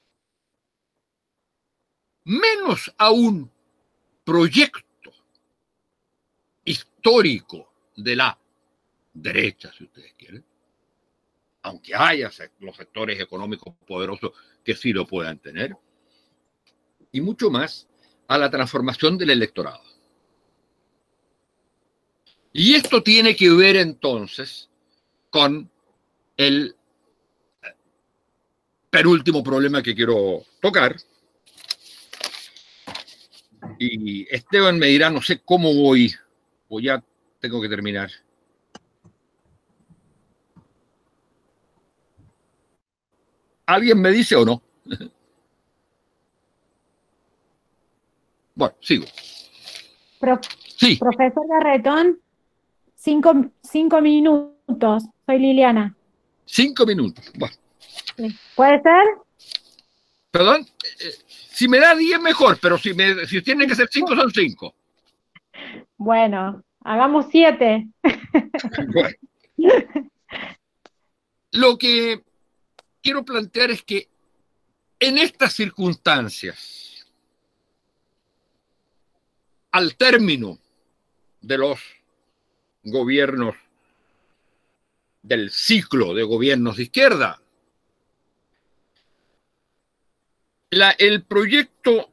menos a un proyecto histórico de la derecha, si ustedes quieren, aunque haya los sectores económicos poderosos que sí lo puedan tener, y mucho más a la transformación del electorado. Y esto tiene que ver entonces con el penúltimo problema que quiero tocar. Y Esteban me dirá, no sé cómo voy, o ya tengo que terminar. ¿Alguien me dice o no? Bueno, sigo. Pro, sí. Profesor Garretón, cinco, cinco minutos. Soy Liliana. Cinco minutos. Bueno. Sí. ¿Puede ser? Perdón, eh, si me da diez mejor, pero si, me, si tienen que ser cinco, son cinco. Bueno, hagamos siete. Bueno. Lo que quiero plantear es que en estas circunstancias, al término de los gobiernos, del ciclo de gobiernos de izquierda, la, el proyecto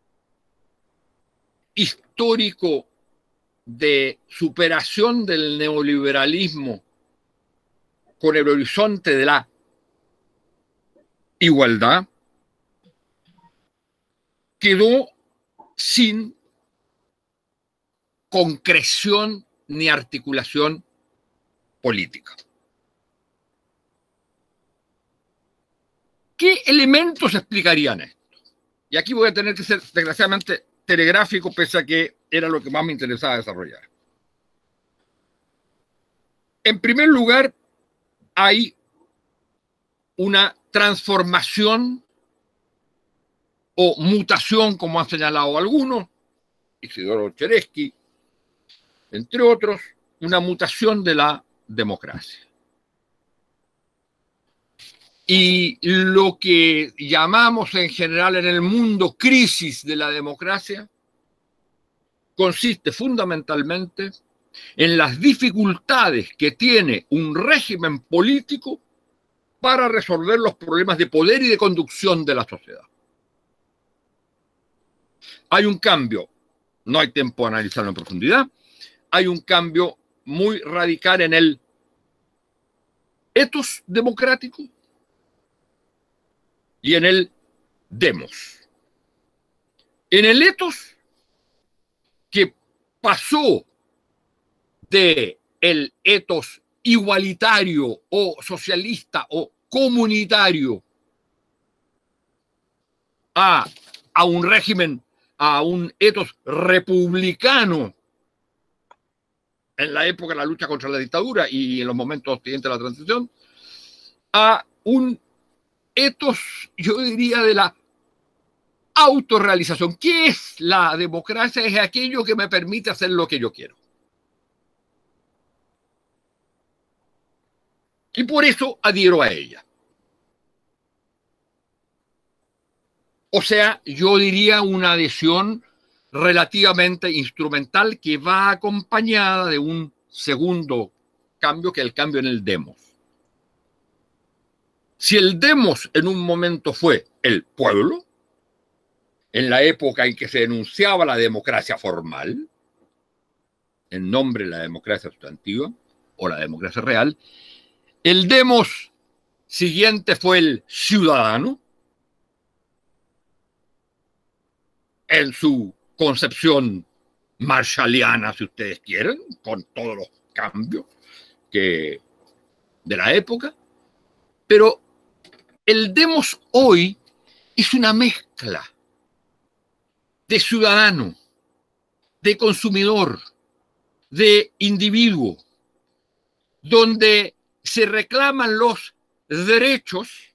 histórico de superación del neoliberalismo con el horizonte de la igualdad quedó sin concreción ni articulación política. ¿Qué elementos explicarían esto? Y aquí voy a tener que ser desgraciadamente telegráfico, pese a que era lo que más me interesaba desarrollar. En primer lugar, hay una transformación o mutación, como han señalado algunos, Isidoro Cheresky, entre otros, una mutación de la democracia. Y lo que llamamos en general en el mundo crisis de la democracia consiste fundamentalmente en las dificultades que tiene un régimen político para resolver los problemas de poder y de conducción de la sociedad. Hay un cambio, no hay tiempo de analizarlo en profundidad, hay un cambio muy radical en el etos democrático y en el demos. En el etos, que pasó de el etos igualitario o socialista o comunitario a, a un régimen, a un etos republicano en la época de la lucha contra la dictadura y en los momentos siguientes de la transición, a un etos, yo diría, de la autorrealización. ¿Qué es la democracia? Es aquello que me permite hacer lo que yo quiero. Y por eso adhiero a ella. O sea, yo diría una adhesión relativamente instrumental que va acompañada de un segundo cambio, que es el cambio en el demos. Si el demos en un momento fue el pueblo, en la época en que se denunciaba la democracia formal, en nombre de la democracia sustantiva o la democracia real, el demos siguiente fue el ciudadano, en su concepción marshalliana, si ustedes quieren, con todos los cambios que, de la época. Pero el demos hoy es una mezcla de ciudadano, de consumidor, de individuo, donde se reclaman los derechos,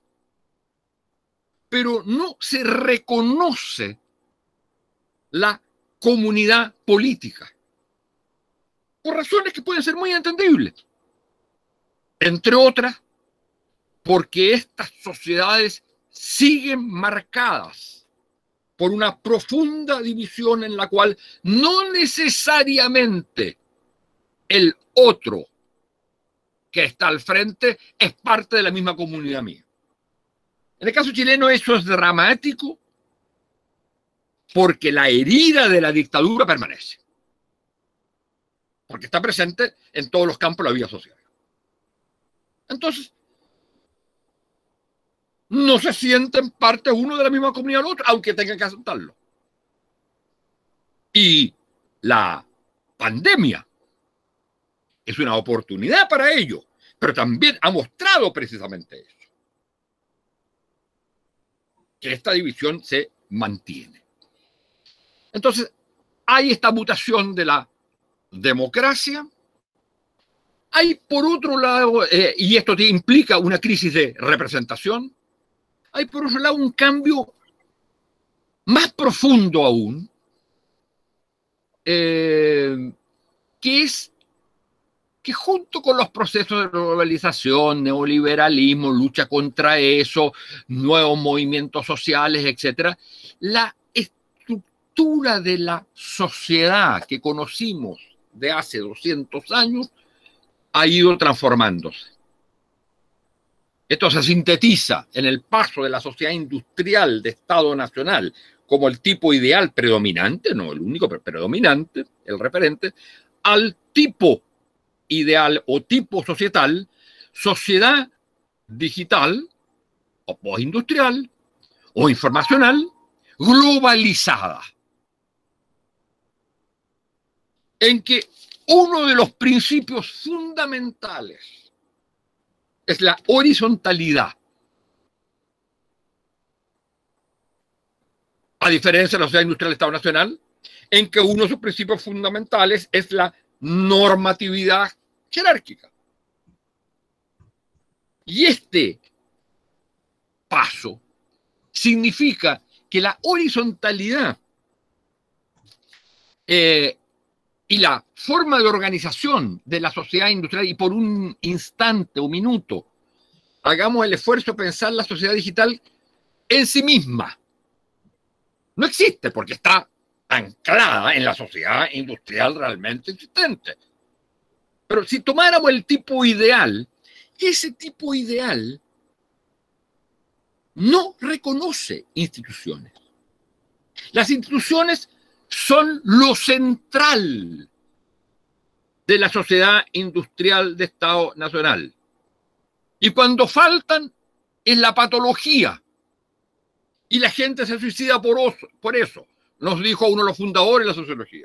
pero no se reconoce la comunidad política, por razones que pueden ser muy entendibles. Entre otras, porque estas sociedades siguen marcadas por una profunda división en la cual no necesariamente el otro que está al frente es parte de la misma comunidad mía. En el caso chileno eso es dramático porque la herida de la dictadura permanece. Porque está presente en todos los campos de la vida social. Entonces, no se sienten parte uno de la misma comunidad del otro, aunque tengan que aceptarlo. Y la pandemia es una oportunidad para ello, pero también ha mostrado precisamente eso. Que esta división se mantiene. Entonces, hay esta mutación de la democracia. Hay, por otro lado, eh, y esto te implica una crisis de representación, hay, por otro lado, un cambio más profundo aún, eh, que es que junto con los procesos de globalización, neoliberalismo, lucha contra eso, nuevos movimientos sociales, etcétera, la estructura de la sociedad que conocimos de hace doscientos años ha ido transformándose. Esto se sintetiza en el paso de la sociedad industrial de Estado nacional como el tipo ideal predominante, no el único, pero predominante, el referente, al tipo ideal o tipo societal, sociedad digital o postindustrial o informacional globalizada, en que uno de los principios fundamentales es la horizontalidad. A diferencia de la sociedad industrial del Estado Nacional, en que uno de sus principios fundamentales es la normatividad jerárquica. Y este paso significa que la horizontalidad eh, y la forma de organización de la sociedad industrial, y por un instante o minuto hagamos el esfuerzo de pensar la sociedad digital en sí misma. No existe porque está anclada en la sociedad industrial realmente existente. Pero si tomáramos el tipo ideal, ese tipo ideal no reconoce instituciones. Las instituciones son lo central de la sociedad industrial de Estado Nacional. Y cuando faltan, es la patología. Y la gente se suicida por, oso, por eso, nos dijo uno de los fundadores de la sociología.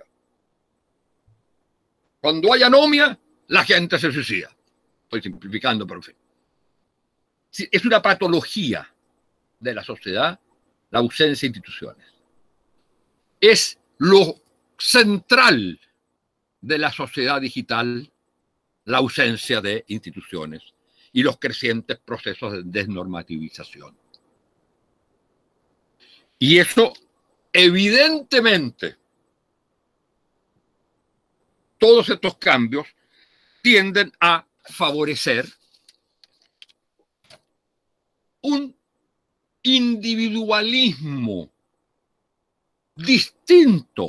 Cuando hay anomia, la gente se suicida. Estoy simplificando, pero en fin. Sí, es una patología de la sociedad la ausencia de instituciones. Es lo central de la sociedad digital la ausencia de instituciones y los crecientes procesos de desnormativización. Y eso, evidentemente, todos estos cambios tienden a favorecer un individualismo distinto,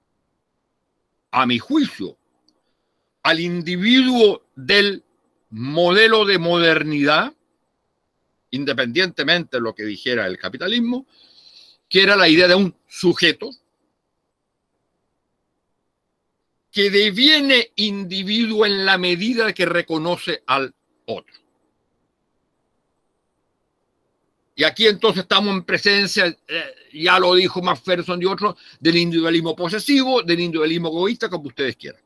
a mi juicio, al individuo del modelo de modernidad, independientemente de lo que dijera el capitalismo, que era la idea de un sujeto que deviene individuo en la medida que reconoce al otro. Y aquí entonces estamos en presencia, eh, ya lo dijo Macpherson y otros, del individualismo posesivo, del individualismo egoísta, como ustedes quieran.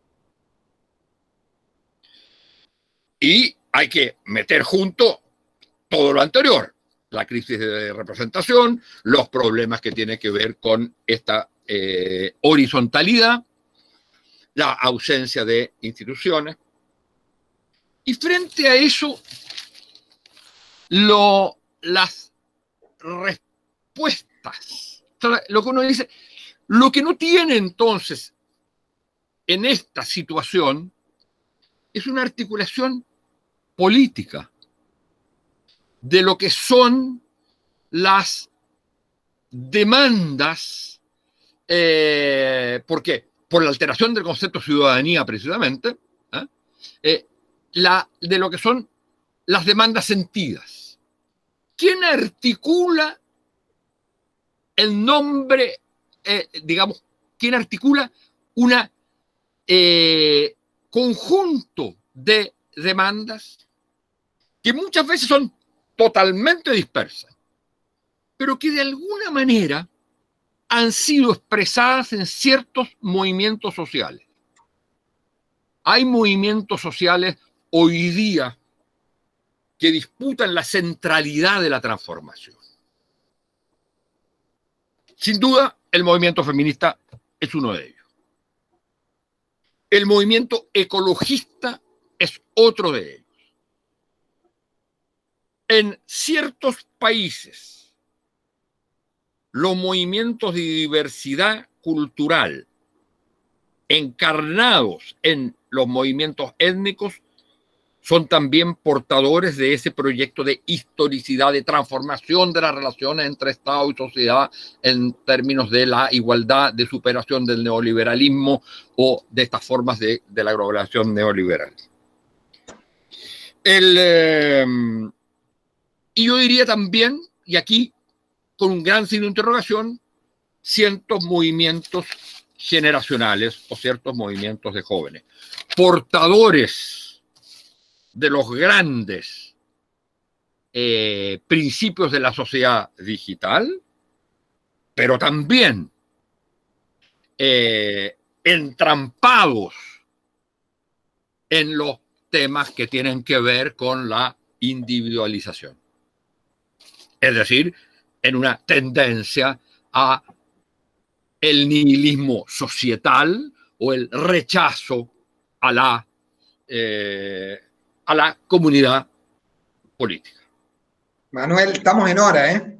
Y hay que meter junto todo lo anterior, la crisis de representación, los problemas que tienen que ver con esta eh, horizontalidad, la ausencia de instituciones. Y frente a eso, lo, las respuestas, lo que uno dice, lo que no tiene entonces en esta situación es una articulación política de lo que son las demandas, eh, ¿por qué? Por la alteración del concepto de ciudadanía precisamente, eh, la, de lo que son las demandas sentidas. ¿Quién articula el nombre, eh, digamos, quién articula una eh, conjunto de demandas que muchas veces son totalmente dispersas, pero que de alguna manera han sido expresadas en ciertos movimientos sociales? Hay movimientos sociales hoy día que disputan la centralidad de la transformación. Sin duda, el movimiento feminista es uno de ellos. El movimiento ecologista es otro de ellos. En ciertos países, los movimientos de diversidad cultural encarnados en los movimientos étnicos son también portadores de ese proyecto de historicidad, de transformación de las relaciones entre Estado y sociedad en términos de la igualdad, de superación del neoliberalismo o de estas formas de, de la globalización neoliberal. El, eh, y yo diría también, y aquí con un gran signo de interrogación, ciertos movimientos generacionales o ciertos movimientos de jóvenes, portadores de los grandes eh, principios de la sociedad digital, pero también eh, entrampados en los temas que tienen que ver con la individualización. Es decir, en una tendencia a el nihilismo societal o el rechazo a la eh, a la comunidad política. Manuel, estamos en hora, ¿eh?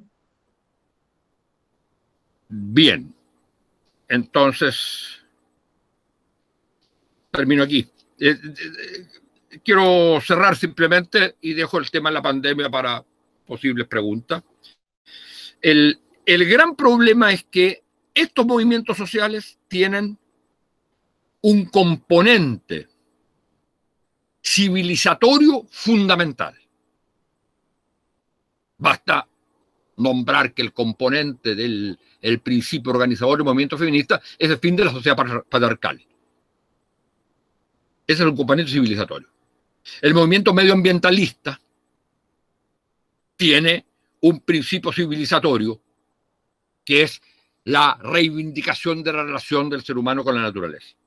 Bien. Entonces, termino aquí. Eh, eh, quiero cerrar simplemente y dejo el tema de la pandemia para posibles preguntas. El, el gran problema es que estos movimientos sociales tienen un componente civilizatorio fundamental. Basta nombrar que el componente del el principio organizador del movimiento feminista es el fin de la sociedad patriarcal. Ese es un componente civilizatorio. El movimiento medioambientalista tiene un principio civilizatorio que es la reivindicación de la relación del ser humano con la naturaleza.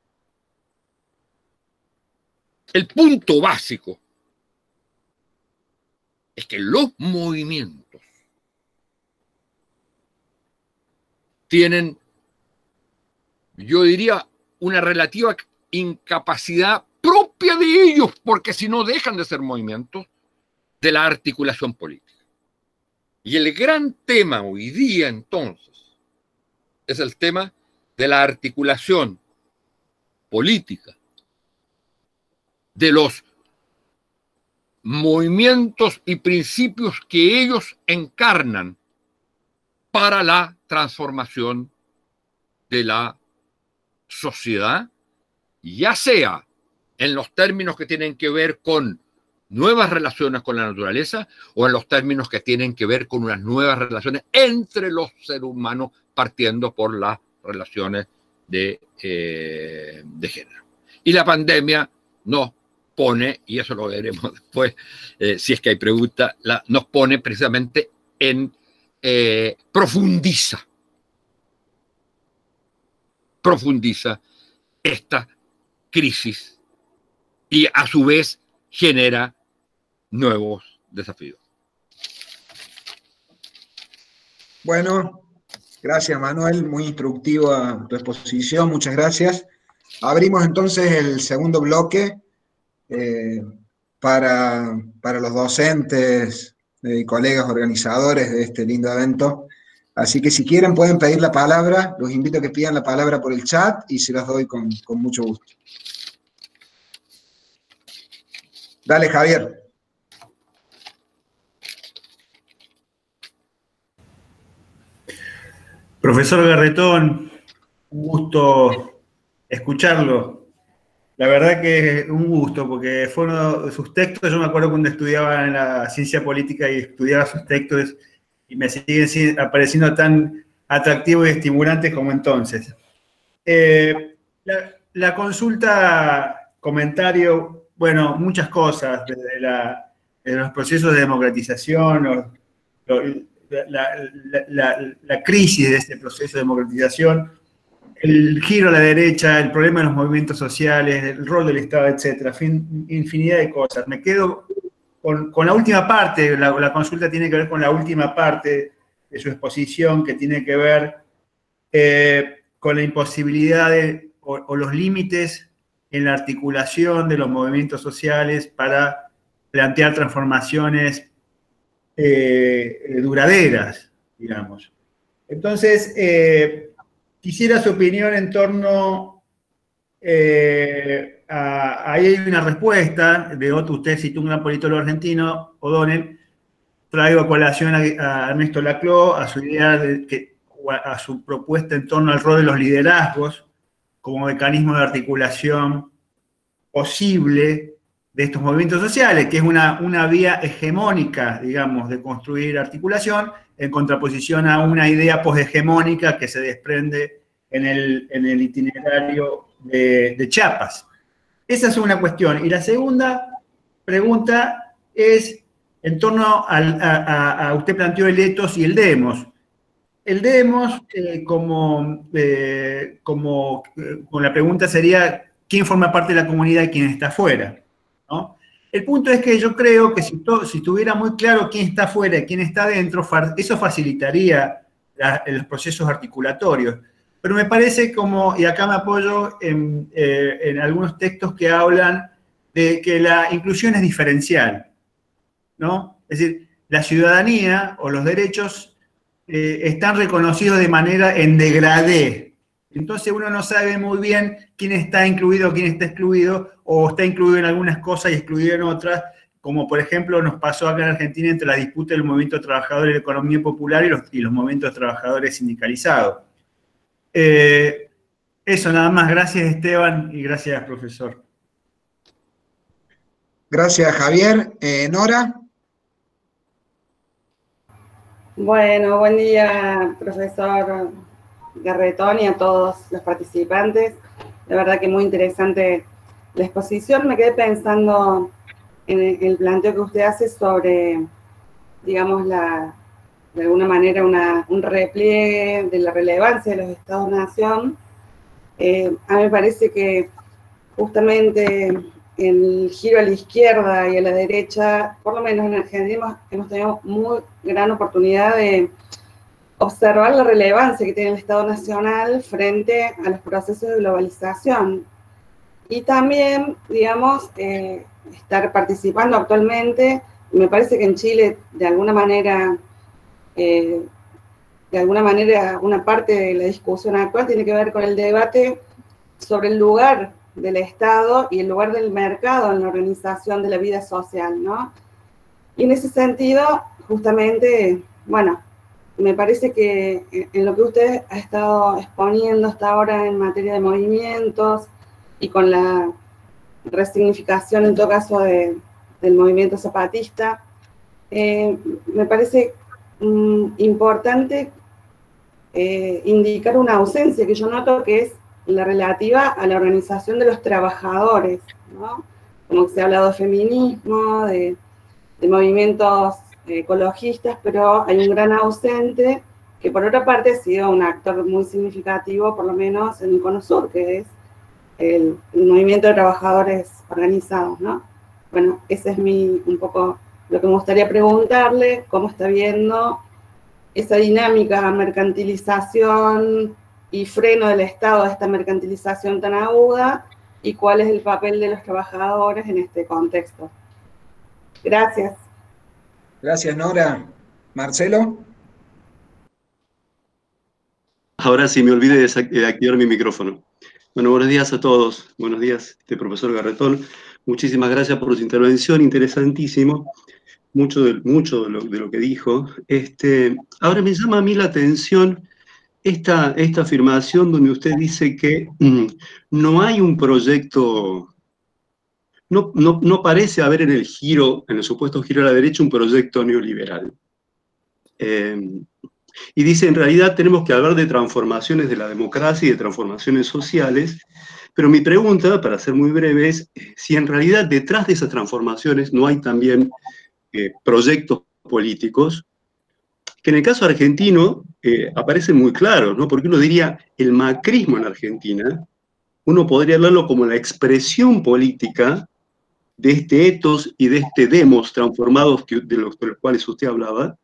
El punto básico es que los movimientos tienen, yo diría, una relativa incapacidad propia de ellos, porque si no dejan de ser movimientos, de la articulación política. Y el gran tema hoy día, entonces, es el tema de la articulación política de los movimientos y principios que ellos encarnan para la transformación de la sociedad, ya sea en los términos que tienen que ver con nuevas relaciones con la naturaleza o en los términos que tienen que ver con unas nuevas relaciones entre los seres humanos, partiendo por las relaciones de, eh, de género. Y la pandemia nos pone, y eso lo veremos después, eh, si es que hay preguntas, la, nos pone precisamente en, eh, profundiza, profundiza esta crisis y a su vez genera nuevos desafíos. Bueno, gracias Manuel, muy instructiva tu exposición, muchas gracias. Abrimos entonces el segundo bloque. Eh, para, para los docentes y eh, colegas organizadores de este lindo evento. Así que si quieren pueden pedir la palabra, los invito a que pidan la palabra por el chat y se las doy con, con mucho gusto. Dale, Javier. Profesor Garretón, un gusto escucharlo. La verdad que es un gusto, porque fue uno de sus textos. Yo me acuerdo cuando estudiaba en la ciencia política y estudiaba sus textos y me siguen apareciendo tan atractivos y estimulantes como entonces. Eh, la, la consulta, comentario, bueno, muchas cosas, desde, la, desde los procesos de democratización, los, los, la, la, la, la crisis de este proceso de democratización, el giro a la derecha, el problema de los movimientos sociales, el rol del Estado, etcétera, fin, infinidad de cosas. Me quedo con, con la última parte, la, la consulta tiene que ver con la última parte de su exposición, que tiene que ver eh, con la imposibilidad de, o, o los límites en la articulación de los movimientos sociales para plantear transformaciones eh, duraderas, digamos. Entonces, eh, quisiera su opinión en torno eh, a, ahí hay una respuesta de otro, usted citó un gran politólogo argentino, O'Donnell, traigo a colación a, a Ernesto Laclau, a su idea de que, a su propuesta en torno al rol de los liderazgos como mecanismo de articulación posible de estos movimientos sociales, que es una, una vía hegemónica, digamos, de construir articulación, en contraposición a una idea poshegemónica que se desprende en el, en el itinerario de, de Chiapas. Esa es una cuestión. Y la segunda pregunta es en torno al, a, a, a, usted planteó el etos y el demos. El demos, eh, como, eh, como eh, con la pregunta sería, ¿quién forma parte de la comunidad y quién está afuera? ¿No? El punto es que yo creo que si, to, si tuviera muy claro quién está afuera y quién está adentro, eso facilitaría la, los procesos articulatorios. Pero me parece como, y acá me apoyo en, eh, en algunos textos que hablan de que la inclusión es diferencial, ¿no? Es decir, la ciudadanía o los derechos eh, están reconocidos de manera en degradé. Entonces uno no sabe muy bien quién está incluido o quién está excluido, o está incluido en algunas cosas y excluido en otras, como por ejemplo nos pasó acá en Argentina entre la disputa del movimiento trabajador y la economía popular y los, y los movimientos trabajadores sindicalizados. Eh, eso nada más. Gracias, Esteban, y gracias, profesor. Gracias, Javier. Eh, Nora. Bueno, buen día, profesor Garretón, y a todos los participantes. La verdad que muy interesante la exposición. Me quedé pensando en el, el planteo que usted hace sobre, digamos, la, de alguna manera una, un repliegue de la relevancia de los Estados-nación. Eh, a mí me parece que justamente el giro a la izquierda y a la derecha, por lo menos en Argentina, hemos tenido muy gran oportunidad de observar la relevancia que tiene el Estado Nacional frente a los procesos de globalización. Y también, digamos, eh, estar participando actualmente, me parece que en Chile, de alguna manera, eh, de alguna manera, una parte de la discusión actual tiene que ver con el debate sobre el lugar del Estado y el lugar del mercado en la organización de la vida social, ¿no? Y en ese sentido, justamente, bueno, me parece que en lo que usted ha estado exponiendo hasta ahora en materia de movimientos y con la resignificación, en todo caso, de, del movimiento zapatista, eh, me parece mm, importante eh, indicar una ausencia que yo noto, que es la relativa a la organización de los trabajadores, ¿no? Como que se ha hablado de feminismo, de, de movimientos ecologistas, pero hay un gran ausente que por otra parte ha sido un actor muy significativo, por lo menos en el Cono Sur, que es el, el movimiento de trabajadores organizados, ¿no? Bueno, ese es mi, un poco lo que me gustaría preguntarle, cómo está viendo esa dinámica, mercantilización y freno del Estado a esta mercantilización tan aguda, y cuál es el papel de los trabajadores en este contexto. Gracias. Gracias, Nora. Marcelo. Ahora sí, me olvidé de activar mi micrófono. Bueno, buenos días a todos. Buenos días, este profesor Garretón. Muchísimas gracias por su intervención, interesantísimo. Mucho de, mucho de, lo, de lo que dijo. Este, ahora me llama a mí la atención esta, esta afirmación donde usted dice que mm, no hay un proyecto, no, no, no parece haber en el giro, en el supuesto giro a la derecha, un proyecto neoliberal. Eh, y dice, en realidad tenemos que hablar de transformaciones de la democracia y de transformaciones sociales, pero mi pregunta, para ser muy breve, es si en realidad detrás de esas transformaciones no hay también eh, proyectos políticos, que en el caso argentino eh, aparecen muy claros, ¿no? Porque uno diría, el macrismo en Argentina, uno podría hablarlo como la expresión política de este etos y de este demos transformados que, de, los, de los cuales usted hablaba.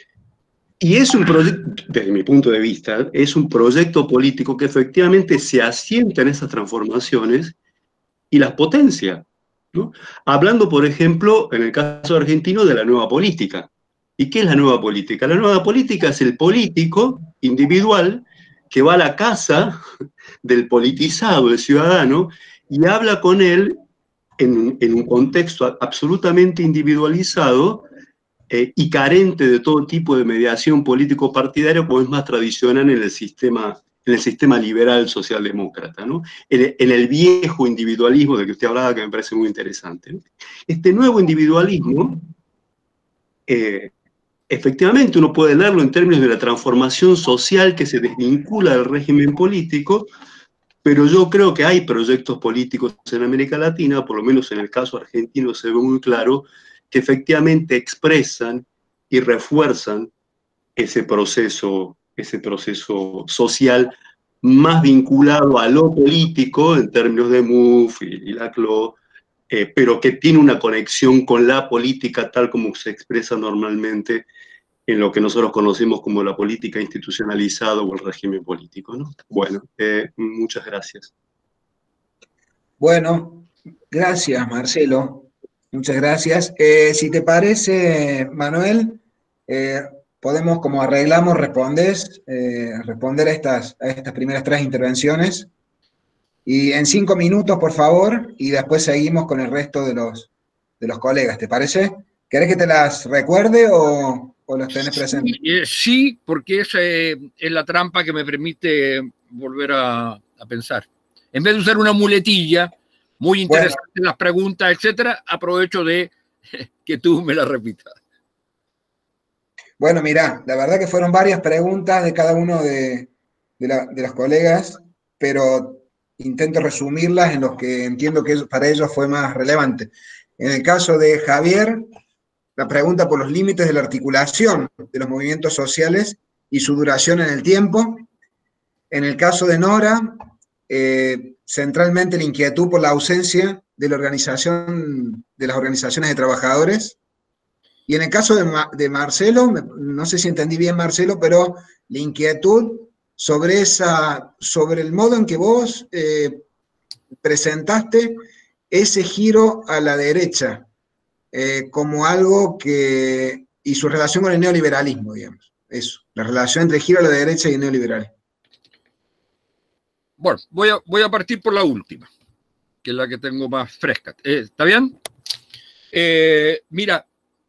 Y es un proyecto, desde mi punto de vista, es un proyecto político que efectivamente se asienta en esas transformaciones y las potencia, ¿no? Hablando, por ejemplo, en el caso argentino, de la nueva política. ¿Y qué es la nueva política? La nueva política es el político individual que va a la casa del politizado, del ciudadano, y habla con él en, en un contexto absolutamente individualizado eh, y carente de todo tipo de mediación político-partidaria, como es más tradicional en el sistema, en el sistema liberal socialdemócrata, ¿no? En, en el viejo individualismo del que usted hablaba, que me parece muy interesante, ¿no? Este nuevo individualismo, eh, efectivamente uno puede leerlo en términos de la transformación social que se desvincula del régimen político, pero yo creo que hay proyectos políticos en América Latina, por lo menos en el caso argentino se ve muy claro, que efectivamente expresan y refuerzan ese proceso, ese proceso social más vinculado a lo político en términos de M U F y, y la C L O, eh, pero que tiene una conexión con la política tal como se expresa normalmente en lo que nosotros conocemos como la política institucionalizada o el régimen político, ¿no? Bueno, eh, muchas gracias. Bueno, gracias, Marcelo. Muchas gracias. Eh, si te parece, Manuel, eh, podemos, como arreglamos, respondés, eh, responder a estas, a estas primeras tres intervenciones. Y en cinco minutos, por favor, y después seguimos con el resto de los, de los colegas, ¿te parece? ¿Querés que te las recuerde o, o las tenés presentes? Sí, eh, sí, porque esa eh, es la trampa que me permite volver a, a pensar. En vez de usar una muletilla, muy interesante bueno, las preguntas, etcétera, aprovecho de que tú me las repitas. Bueno, mirá, la verdad que fueron varias preguntas de cada uno de, de, la, de los colegas, pero intento resumirlas en los que entiendo que para ellos fue más relevante. En el caso de Javier, la pregunta por los límites de la articulación de los movimientos sociales y su duración en el tiempo. En el caso de Nora, eh, centralmente la inquietud por la ausencia de la organización, de las organizaciones de trabajadores. Y en el caso de, Ma, de Marcelo, no sé si entendí bien, Marcelo, pero la inquietud sobre, esa, sobre el modo en que vos eh, presentaste ese giro a la derecha, eh, como algo que, y su relación con el neoliberalismo, digamos, eso, la relación entre giro a la derecha y el neoliberalismo. Bueno, voy a, voy a partir por la última, que es la que tengo más fresca. Eh, ¿Está bien? Eh, mira,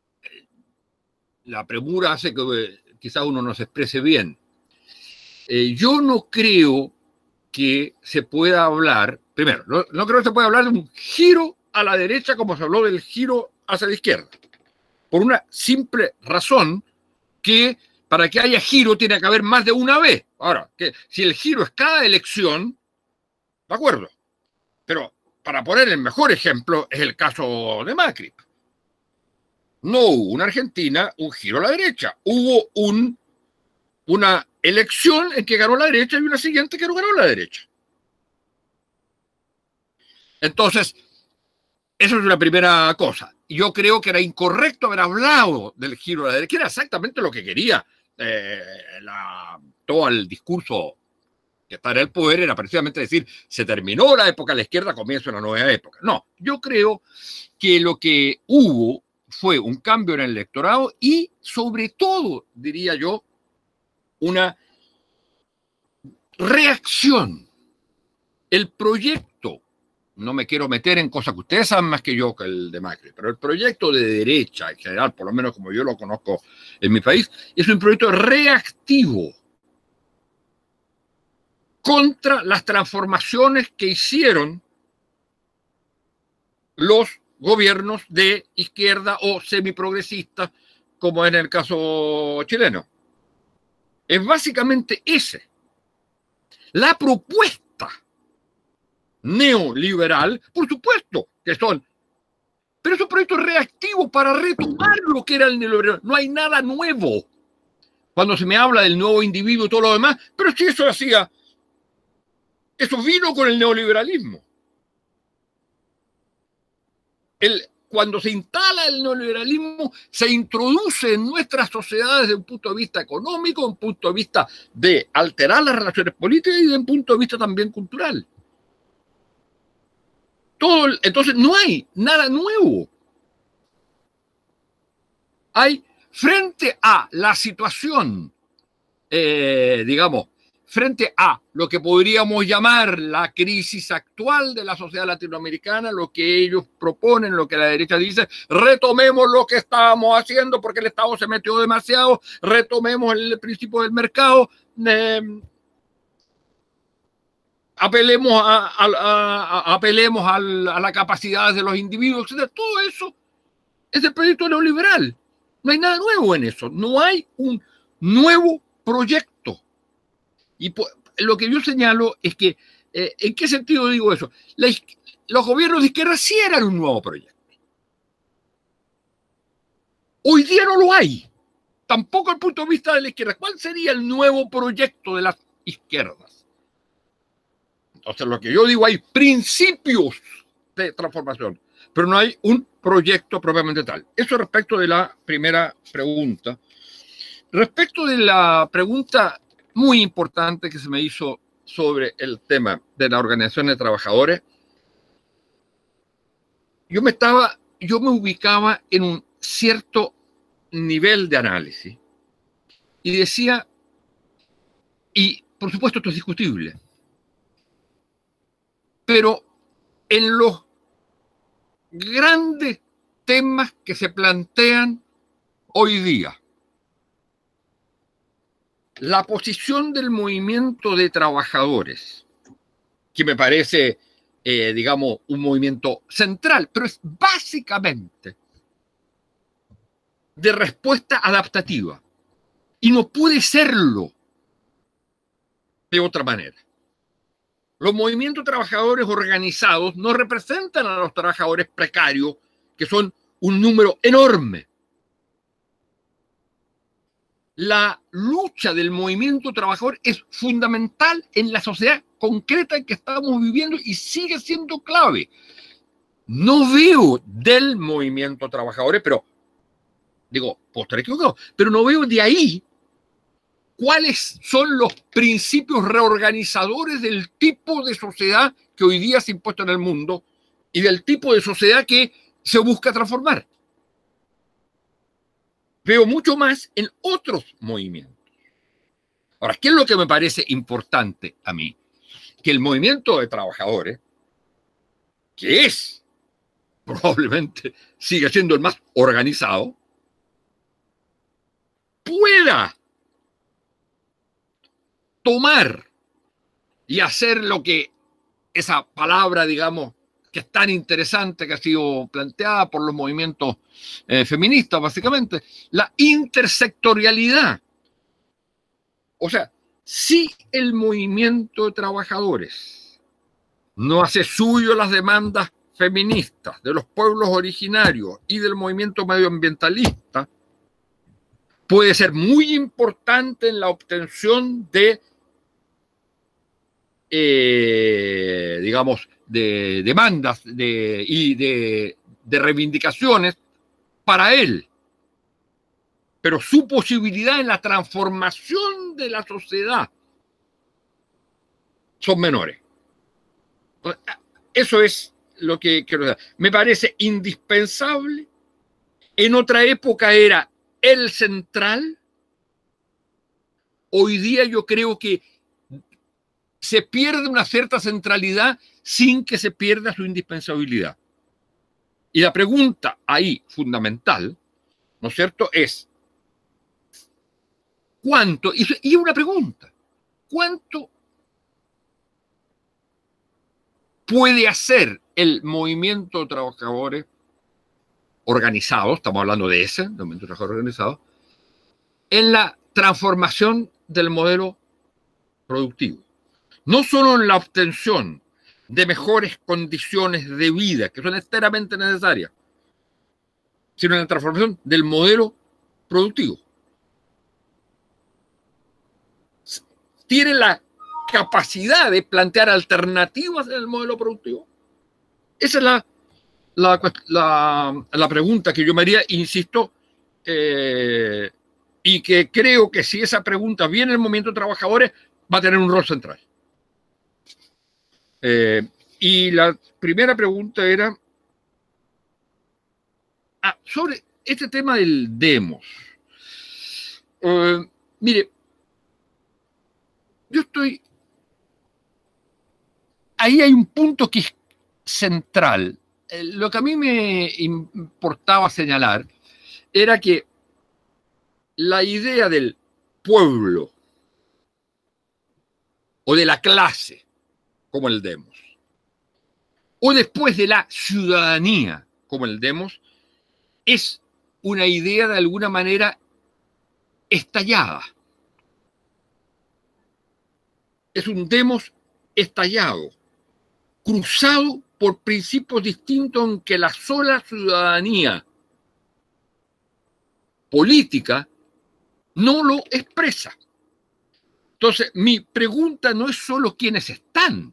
la premura hace que eh, quizás uno no se exprese bien. Eh, yo no creo que se pueda hablar, primero, no, no creo que se pueda hablar de un giro a la derecha como se habló del giro hacia la izquierda, por una simple razón que para que haya giro tiene que haber más de una vez. Ahora, que si el giro es cada elección, de acuerdo, pero para poner el mejor ejemplo es el caso de Macri. No hubo en Argentina un giro a la derecha, hubo un, una elección en que ganó la derecha y una siguiente que no ganó la derecha. Entonces, eso es la primera cosa. Yo creo que era incorrecto haber hablado del giro a la derecha, que era exactamente lo que quería eh, la, todo el discurso que está en el poder, era precisamente decir, se terminó la época de la izquierda, comienza una nueva época. No, yo creo que lo que hubo fue un cambio en el electorado y, sobre todo, diría yo, una reacción. El proyecto, no me quiero meter en cosas que ustedes saben más que yo, que el de Macri, pero el proyecto de derecha en general, por lo menos como yo lo conozco en mi país, es un proyecto reactivo. contra las transformaciones que hicieron los gobiernos de izquierda o semiprogresistas, como en el caso chileno. Es básicamente ese. La propuesta neoliberal, por supuesto que son, pero es un proyecto reactivo para retomar lo que era el neoliberal. No hay nada nuevo cuando se me habla del nuevo individuo y todo lo demás, pero si eso hacía, eso vino con el neoliberalismo. El, cuando se instala el neoliberalismo, se introduce en nuestras sociedades desde un punto de vista económico, desde un punto de vista de alterar las relaciones políticas y desde un punto de vista también cultural. Todo, entonces no hay nada nuevo. Hay, frente a la situación, eh, digamos, frente a lo que podríamos llamar la crisis actual de la sociedad latinoamericana, lo que ellos proponen, lo que la derecha dice, retomemos lo que estábamos haciendo porque el Estado se metió demasiado, retomemos el principio del mercado, eh, apelemos, a, a, a, apelemos a, la, a la capacidad de los individuos, etcétera. Todo eso es el proyecto neoliberal. No hay nada nuevo en eso. No hay un nuevo proyecto. Y lo que yo señalo es que, eh, ¿en qué sentido digo eso? La, los gobiernos de izquierda sí eran un nuevo proyecto. Hoy día no lo hay. Tampoco desde el punto de vista de la izquierda. ¿Cuál sería el nuevo proyecto de las izquierdas? Entonces, lo que yo digo, hay principios de transformación, pero no hay un proyecto propiamente tal. Eso respecto de la primera pregunta. Respecto de la pregunta muy importante que se me hizo sobre el tema de la organización de trabajadores, yo me estaba, yo me ubicaba en un cierto nivel de análisis y decía, y por supuesto esto es discutible, pero en los grandes temas que se plantean hoy día, la posición del movimiento de trabajadores, que me parece, eh, digamos, un movimiento central, pero es básicamente de respuesta adaptativa. Y no puede serlo de otra manera. Los movimientos de trabajadores organizados no representan a los trabajadores precarios, que son un número enorme. La lucha del movimiento trabajador es fundamental en la sociedad concreta en que estamos viviendo y sigue siendo clave. No veo del movimiento trabajadores, pero digo, puedo estar equivocado, pero no veo de ahí cuáles son los principios reorganizadores del tipo de sociedad que hoy día se impuesta en el mundo y del tipo de sociedad que se busca transformar. Veo mucho más en otros movimientos. Ahora, ¿qué es lo que me parece importante a mí? Que el movimiento de trabajadores, que es, probablemente sigue siendo el más organizado, pueda tomar y hacer lo que esa palabra, digamos, que es tan interesante, que ha sido planteada por los movimientos eh, feministas, básicamente, la intersectorialidad. O sea, si el movimiento de trabajadores no hace suyo las demandas feministas de los pueblos originarios y del movimiento medioambientalista, puede ser muy importante en la obtención de, eh, digamos, de demandas de, y de, de reivindicaciones para él. Pero su posibilidad en la transformación de la sociedad son menores. Eso es lo que quiero decir. Me parece indispensable. En otra época era el central. Hoy día yo creo que se pierde una cierta centralidad sin que se pierda su indispensabilidad. Y la pregunta ahí fundamental, ¿no es cierto?, es ¿cuánto? Y una pregunta, ¿cuánto puede hacer el movimiento de trabajadores organizados, estamos hablando de ese, del movimiento de trabajadores organizados, en la transformación del modelo productivo. No solo en la obtención de mejores condiciones de vida, que son enteramente necesarias, sino en la transformación del modelo productivo. Tiene la capacidad de plantear alternativas en el modelo productivo. Esa es la, la, la, la pregunta que yo me haría, insisto, eh, y que creo que si esa pregunta viene en el movimiento de trabajadores, va a tener un rol central. Eh, y la primera pregunta era ah, sobre este tema del demos. Eh, mire, yo estoy... Ahí hay un punto que es central. Eh, lo que a mí me importaba señalar era que la idea del pueblo o de la clase, como el demos, o después de la ciudadanía, como el demos, es una idea de alguna manera estallada. Es un demos estallado, cruzado por principios distintos en que la sola ciudadanía política no lo expresa. Entonces, mi pregunta no es solo quiénes están,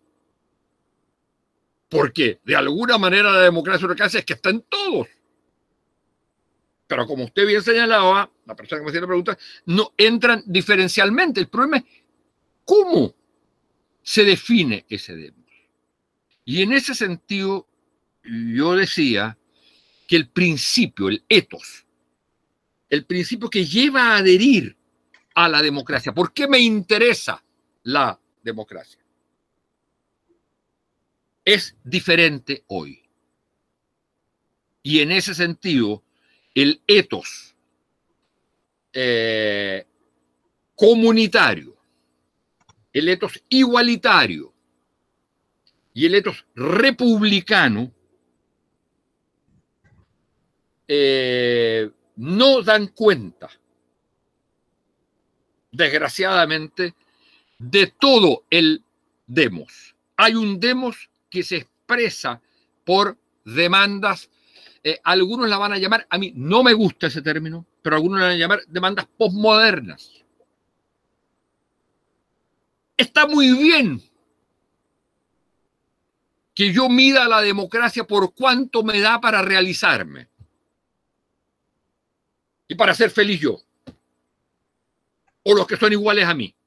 porque de alguna manera la democracia lo que hace es que están todos. Pero como usted bien señalaba, la persona que me hacía la pregunta, no entran diferencialmente. El problema es cómo se define ese demos. Y en ese sentido, yo decía que el principio, el ethos, el principio que lleva a adherir a la democracia. ¿Por qué me interesa la democracia? Es diferente hoy. Y en ese sentido, el ethos eh, comunitario, el ethos igualitario y el ethos republicano eh, no dan cuenta, desgraciadamente, de todo el demos. Hay un demos que se expresa por demandas, eh, algunos la van a llamar, a mí no me gusta ese término, pero algunos la van a llamar demandas posmodernas. Está muy bien que yo mida la democracia por cuánto me da para realizarme y para ser feliz yo, o los que son iguales a mí.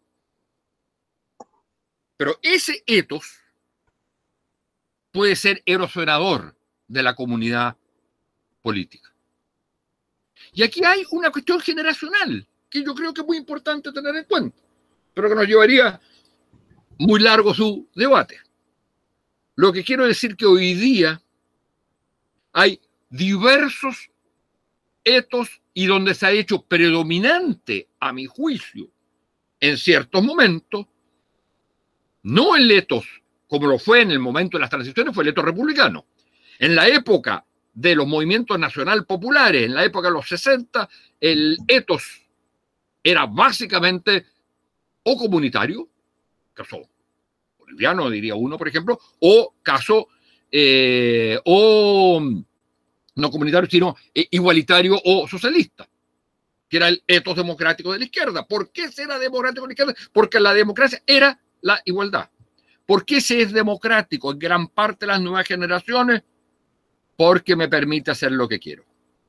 Pero ese ethos puede ser erosionador de la comunidad política. Y aquí hay una cuestión generacional que yo creo que es muy importante tener en cuenta, pero que nos llevaría muy largo su debate. Lo que quiero decir que hoy día hay diversos ethos y donde se ha hecho predominante, a mi juicio, en ciertos momentos, no el ethos como lo fue en el momento de las transiciones, fue el ethos republicano. En la época de los movimientos nacional populares, en la época de los sesenta, el ethos era básicamente o comunitario, caso boliviano diría uno, por ejemplo, o caso eh, o no comunitario, sino eh, igualitario o socialista, que era el ethos democrático de la izquierda. ¿Por qué se era democrático de la izquierda? Porque la democracia era la igualdad. ¿Por qué se es democrático en gran parte de las nuevas generaciones? Porque me permite hacer lo que quiero.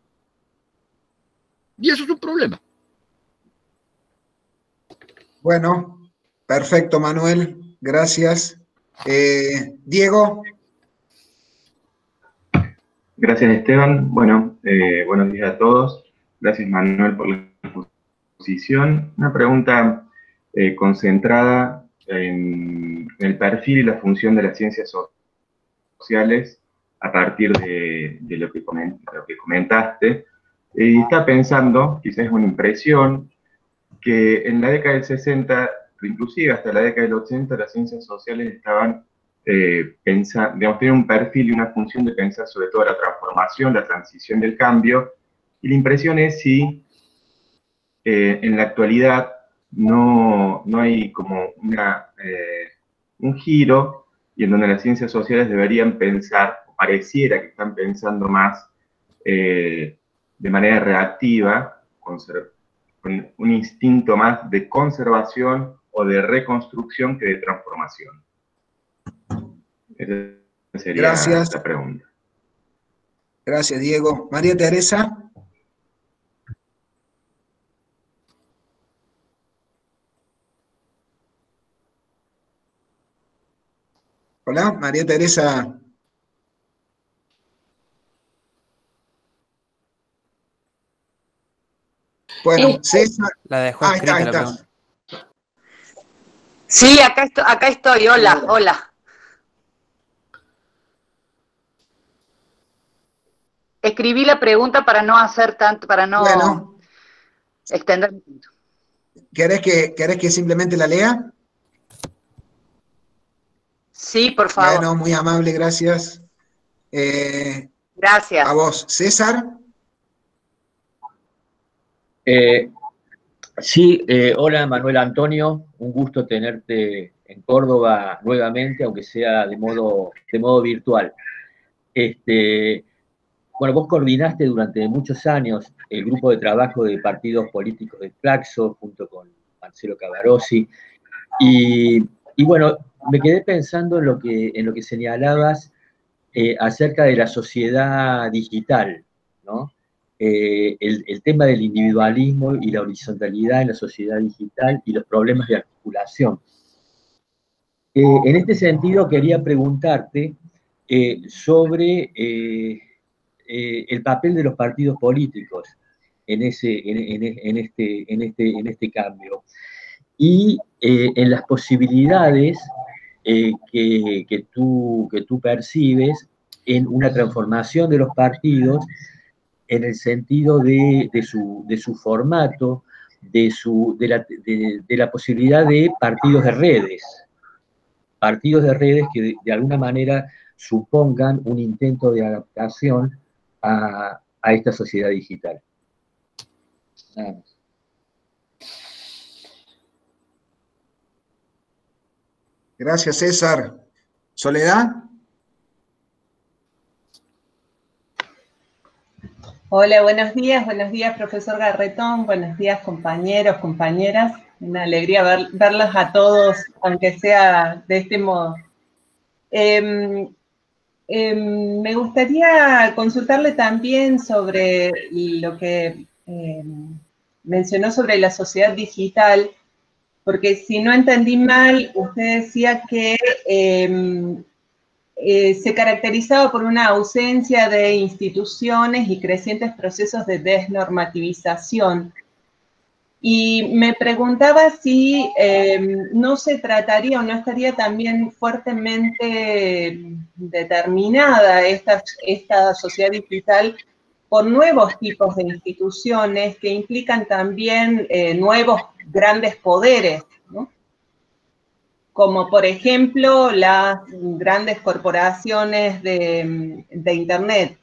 Y eso es un problema. Bueno, perfecto, Manuel. Gracias. Eh, Diego. Gracias, Esteban. Bueno, eh, buenos días a todos. Gracias, Manuel, por la exposición. Una pregunta eh, concentrada en el perfil y la función de las ciencias sociales a partir de, de, lo, que coment, de lo que comentaste. Y está pensando, quizás es una impresión, que en la década del sesenta, inclusive hasta la década del ochenta, las ciencias sociales estaban eh, pensar, digamos, tiene un perfil y una función de pensar sobre todo la transformación, la transición del cambio, y la impresión es si eh, en la actualidad no, no hay como una, eh, un giro y en donde las ciencias sociales deberían pensar, o pareciera que están pensando más eh, de manera reactiva, con un instinto más de conservación o de reconstrucción que de transformación. Esa sería Gracias. la pregunta. Gracias, Diego. María Teresa. Hola, María Teresa. Bueno, Eh, César. La dejó Ah, ahí está, escrita ahí la está. pregunta. Sí, acá estoy, acá estoy. Hola, hola. Escribí la pregunta para no hacer tanto, para no Bueno, extender. ¿querés que, ¿querés que simplemente la lea? Sí, por favor. Bueno, muy amable, gracias. Eh, Gracias. a vos, César. Eh, sí, eh, hola Manuel Antonio, un gusto tenerte en Córdoba nuevamente, aunque sea de modo, de modo virtual. Este, bueno, vos coordinaste durante muchos años el grupo de trabajo de partidos políticos de Claxo, junto con Marcelo Cavarossi, y, y bueno, me quedé pensando en lo que, en lo que señalabas eh, acerca de la sociedad digital, ¿no? Eh, el, el tema del individualismo y la horizontalidad en la sociedad digital y los problemas de articulación. Eh, en este sentido, quería preguntarte eh, sobre eh, eh, el papel de los partidos políticos en, ese, en, en, en, este, en, este, en este cambio y eh, en las posibilidades eh, que, que, tú, que tú percibes en una transformación de los partidos en el sentido de, de, su, de su formato, de, su, de, la, de, de la posibilidad de partidos de redes, partidos de redes que de, de alguna manera supongan un intento de adaptación a, a esta sociedad digital. Nada más. Gracias, César. ¿Soledad? Hola, buenos días, buenos días, profesor Garretón, buenos días, compañeros, compañeras. Una alegría ver, verlos a todos, aunque sea de este modo. Eh, eh, me gustaría consultarle también sobre lo que eh, mencionó sobre la sociedad digital, porque si no entendí mal, usted decía que eh, eh, se caracterizaba por una ausencia de instituciones y crecientes procesos de desnormativización. Y me preguntaba si eh, no se trataría o no estaría también fuertemente determinada esta, esta sociedad digital por nuevos tipos de instituciones que implican también eh, nuevos grandes poderes, ¿no? Como por ejemplo las grandes corporaciones de, de Internet.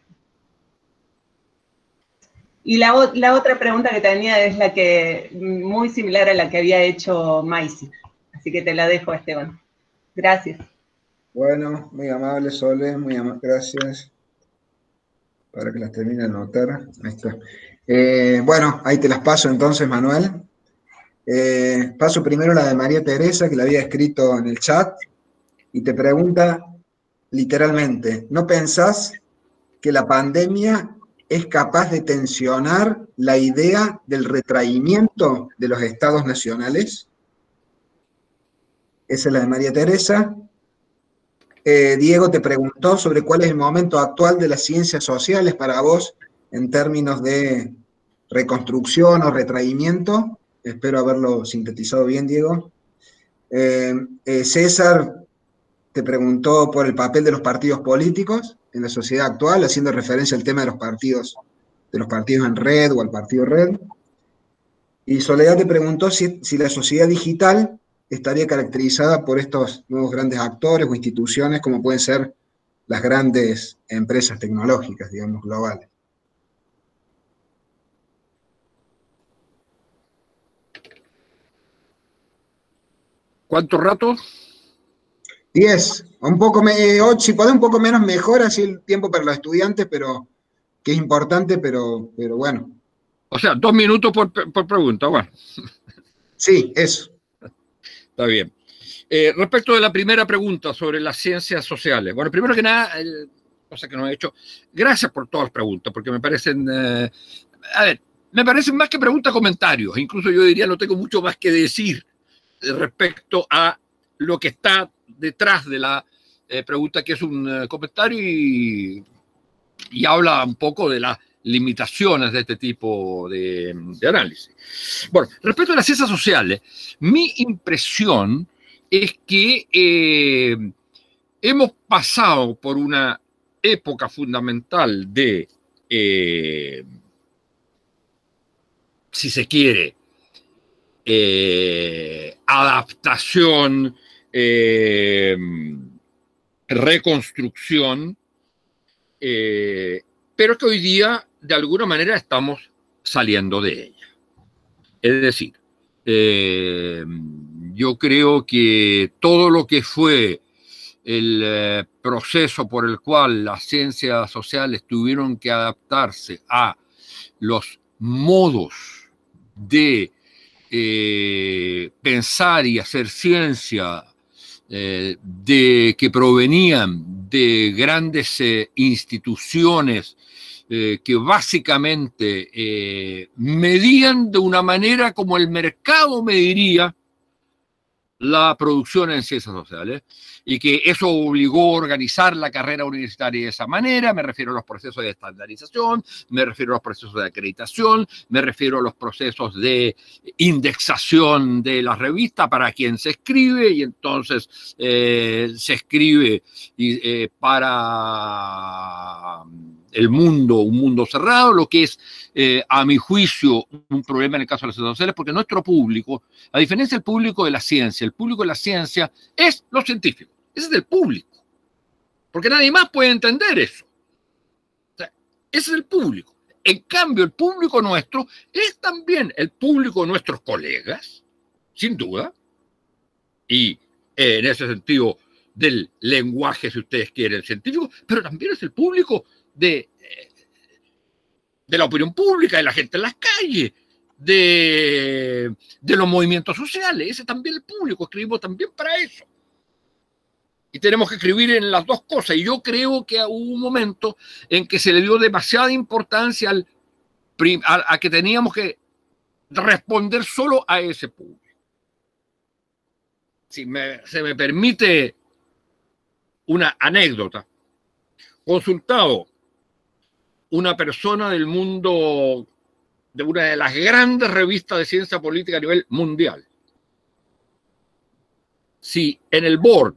Y la, la otra pregunta que tenía es la que, muy similar a la que había hecho Maisy. Así que te la dejo, Esteban. Gracias. Bueno, muy amable, Sole, muy amable, gracias. Para que las termine de anotar. Ahí está. Eh, bueno, ahí te las paso entonces, Manuel. Eh, paso primero la de María Teresa, que la había escrito en el chat, y te pregunta literalmente, ¿no pensás que la pandemia es capaz de tensionar la idea del retraimiento de los estados nacionales? Esa es la de María Teresa. Eh, Diego te preguntó sobre cuál es el momento actual de las ciencias sociales para vos en términos de reconstrucción o retraimiento. Espero haberlo sintetizado bien, Diego. Eh, eh, César te preguntó por el papel de los partidos políticos en la sociedad actual, haciendo referencia al tema de los partidos, de los partidos en red o al partido red. Y Soledad te preguntó si, si la sociedad digital estaría caracterizada por estos nuevos grandes actores o instituciones como pueden ser las grandes empresas tecnológicas, digamos, globales. ¿Cuánto rato? Diez, un poco, me, ocho, si podés un poco menos mejor, así el tiempo para los estudiantes, pero que es importante, pero, pero bueno. O sea, dos minutos por, por pregunta, bueno. Sí, eso. Está bien. Eh, respecto de la primera pregunta sobre las ciencias sociales. Bueno, primero que nada, el, cosa que no he hecho, gracias por todas las preguntas, porque me parecen, eh, a ver, me parecen más que preguntas, comentarios. Incluso yo diría, no tengo mucho más que decir respecto a lo que está detrás de la eh, pregunta, que es un eh, comentario y, y habla un poco de las limitaciones de este tipo de, de análisis. Bueno, respecto a las ciencias sociales, mi impresión es que eh, hemos pasado por una época fundamental de, eh, si se quiere, eh, adaptación, eh, reconstrucción, eh, pero que hoy día de alguna manera estamos saliendo de ella. Es decir, eh, yo creo que todo lo que fue el eh, proceso por el cual las ciencias sociales tuvieron que adaptarse a los modos de eh, pensar y hacer ciencia eh, de, que provenían de grandes eh, instituciones eh, que básicamente eh, medían de una manera como el mercado mediría la producción en ciencias sociales, y que eso obligó a organizar la carrera universitaria de esa manera. Me refiero a los procesos de estandarización, me refiero a los procesos de acreditación, me refiero a los procesos de indexación de la revista para quien se escribe, y entonces eh, se escribe y, eh, para el mundo, un mundo cerrado, lo que es, eh, a mi juicio, un problema en el caso de las ciencias sociales, porque nuestro público, a diferencia del público de la ciencia, el público de la ciencia es los científicos, ese es el público, porque nadie más puede entender eso. O sea, ese es el público. En cambio, el público nuestro es también el público de nuestros colegas, sin duda, y eh, en ese sentido del lenguaje, si ustedes quieren, científico, pero también es el público de, de la opinión pública, de la gente en las calles, de, de los movimientos sociales. Ese también es el público, escribimos también para eso. Y tenemos que escribir en las dos cosas. Y yo creo que hubo un momento en que se le dio demasiada importancia al, a, a que teníamos que responder solo a ese público. Si me, se me permite una anécdota, consultado una persona del mundo, de una de las grandes revistas de ciencia política a nivel mundial, si en el board,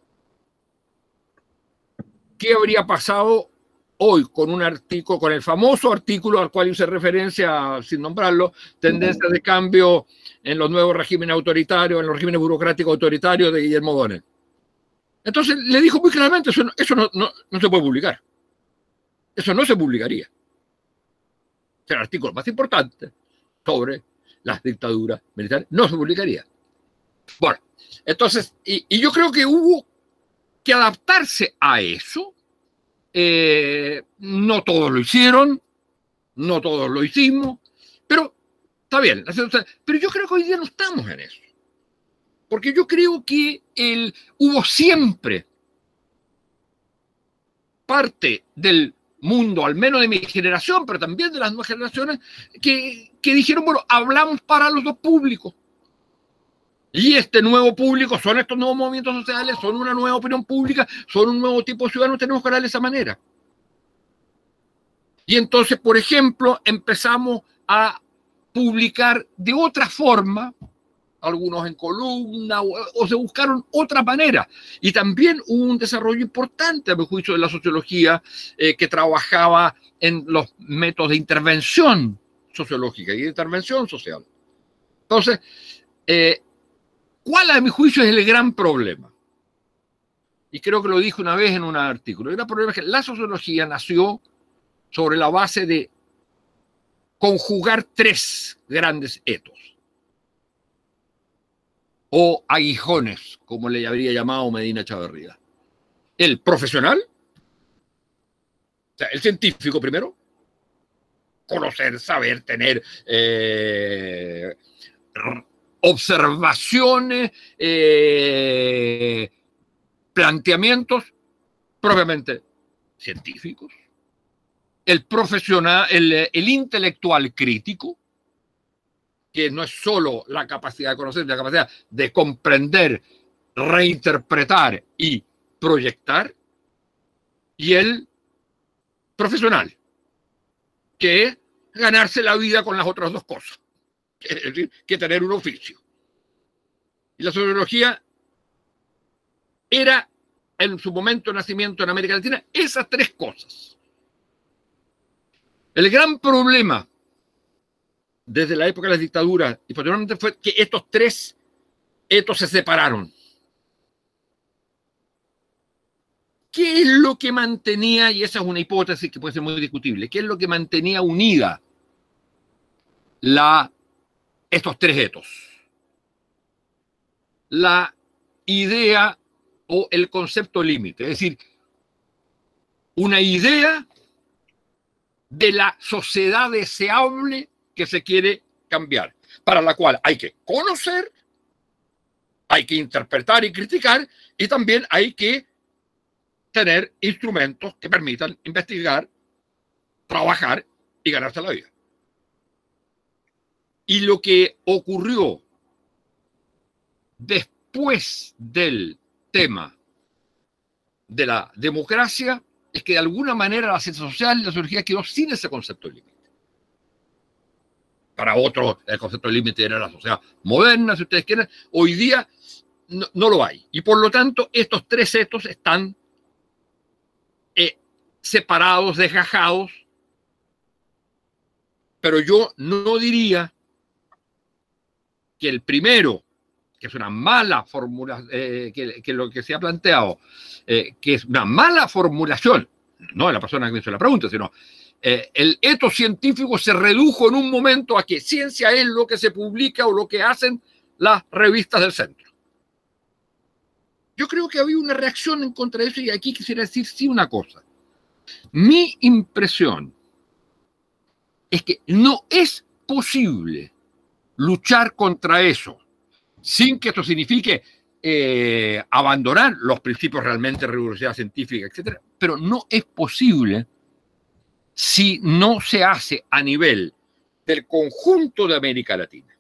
¿qué habría pasado hoy con un artículo, con el famoso artículo al cual hice referencia, sin nombrarlo, tendencias de cambio en los nuevos regímenes autoritarios, en los regímenes burocráticos autoritarios de Guillermo Donel? Entonces le dijo muy claramente, eso, no, eso no, no, no se puede publicar. Eso no se publicaría. Es el artículo más importante sobre las dictaduras militares. No se publicaría. Bueno, entonces, y, y yo creo que hubo que adaptarse a eso. Eh, no todos lo hicieron, no todos lo hicimos, pero está bien. Pero yo creo que hoy día no estamos en eso. Porque yo creo que el, hubo siempre parte del mundo, al menos de mi generación, pero también de las nuevas generaciones, que, que dijeron, bueno, hablamos para los dos públicos. Y este nuevo público son estos nuevos movimientos sociales, son una nueva opinión pública, son un nuevo tipo de ciudadanos, tenemos que hablar de esa manera. Y entonces, por ejemplo, empezamos a publicar de otra forma, algunos en columna, o, o se buscaron otra manera. Y también hubo un desarrollo importante, a mi juicio, de la sociología, eh, que trabajaba en los métodos de intervención sociológica y de intervención social. Entonces, eh, ¿Cuál a mi juicio es el gran problema? Y creo que lo dije una vez en un artículo. El gran problema es que la sociología nació sobre la base de conjugar tres grandes etos, o aguijones, como le habría llamado Medina Echeverría. El profesional, o sea, el científico primero, conocer, saber, tener eh, observaciones, eh, planteamientos propiamente científicos. El profesional, el, el intelectual crítico, que no es solo la capacidad de conocer, la capacidad de comprender, reinterpretar y proyectar. Y el profesional, que es ganarse la vida con las otras dos cosas, es decir, que tener un oficio. Y la sociología era, en su momento de nacimiento en América Latina, esas tres cosas. El gran problema desde la época de las dictaduras y posteriormente fue que estos tres etos se separaron. ¿Qué es lo que mantenía, y esa es una hipótesis que puede ser muy discutible, qué es lo que mantenía unida la, estos tres etos? La idea o el concepto límite, es decir, una idea de la sociedad deseable que se quiere cambiar, para la cual hay que conocer, hay que interpretar y criticar, y también hay que tener instrumentos que permitan investigar, trabajar y ganarse la vida. Y lo que ocurrió después del tema de la democracia es que de alguna manera la ciencia social y la sociología quedó sin ese concepto de límite. Para otros, el concepto de límite era la sociedad moderna, si ustedes quieren. Hoy día no, no lo hay. Y por lo tanto, estos tres etos están eh, separados, desgajados. Pero yo no diría que el primero, que es una mala fórmula, eh, que, que lo que se ha planteado, eh, que es una mala formulación, no de la persona que me hizo la pregunta, sino eh, el eto científico se redujo en un momento a que ciencia es lo que se publica o lo que hacen las revistas del centro. Yo creo que había una reacción en contra de eso, y aquí quisiera decir sí una cosa. Mi impresión es que no es posible luchar contra eso sin que esto signifique eh, abandonar los principios realmente de rigurosidad científica, etcétera, pero no es posible si no se hace a nivel del conjunto de América Latina.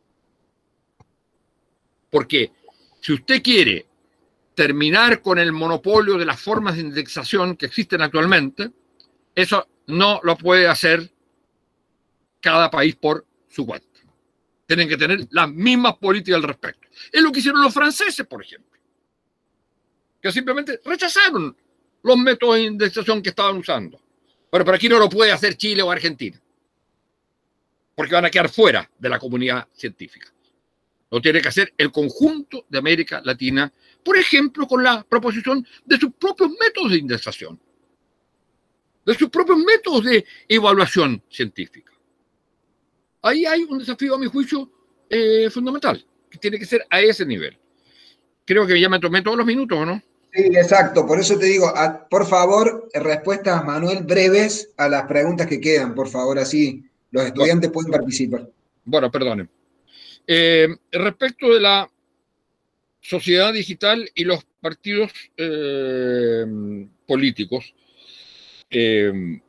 Porque si usted quiere terminar con el monopolio de las formas de indexación que existen actualmente, eso no lo puede hacer cada país por su cuenta. Tienen que tener las mismas políticas al respecto. Es lo que hicieron los franceses, por ejemplo, que simplemente rechazaron los métodos de indexación que estaban usando. Pero por aquí no lo puede hacer Chile o Argentina, porque van a quedar fuera de la comunidad científica. Lo tiene que hacer el conjunto de América Latina, por ejemplo, con la proposición de sus propios métodos de indexación, de sus propios métodos de evaluación científica. Ahí hay un desafío, a mi juicio, eh, fundamental, que tiene que ser a ese nivel. Creo que ya me tomé todos los minutos, ¿o no? Sí, exacto. Por eso te digo, a, por favor, respuestas, Manuel, breves a las preguntas que quedan, por favor, así los estudiantes bueno, pueden participar. Bueno, perdonen. Eh, respecto de la sociedad digital y los partidos eh, políticos, eh,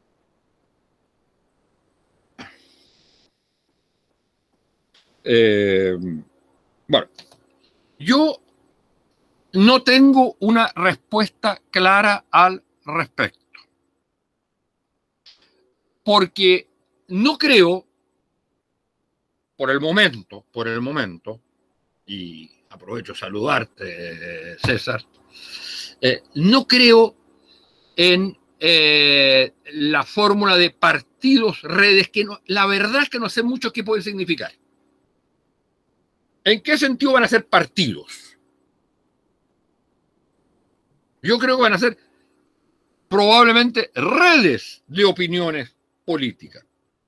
Eh, bueno, yo no tengo una respuesta clara al respecto, porque no creo, por el momento, por el momento, y aprovecho a saludarte, César, eh, no creo en eh, la fórmula de partidos, redes, que no, la verdad es que no sé mucho qué puede significar. ¿En qué sentido van a ser partidos? Yo creo que van a ser probablemente redes de opiniones políticas.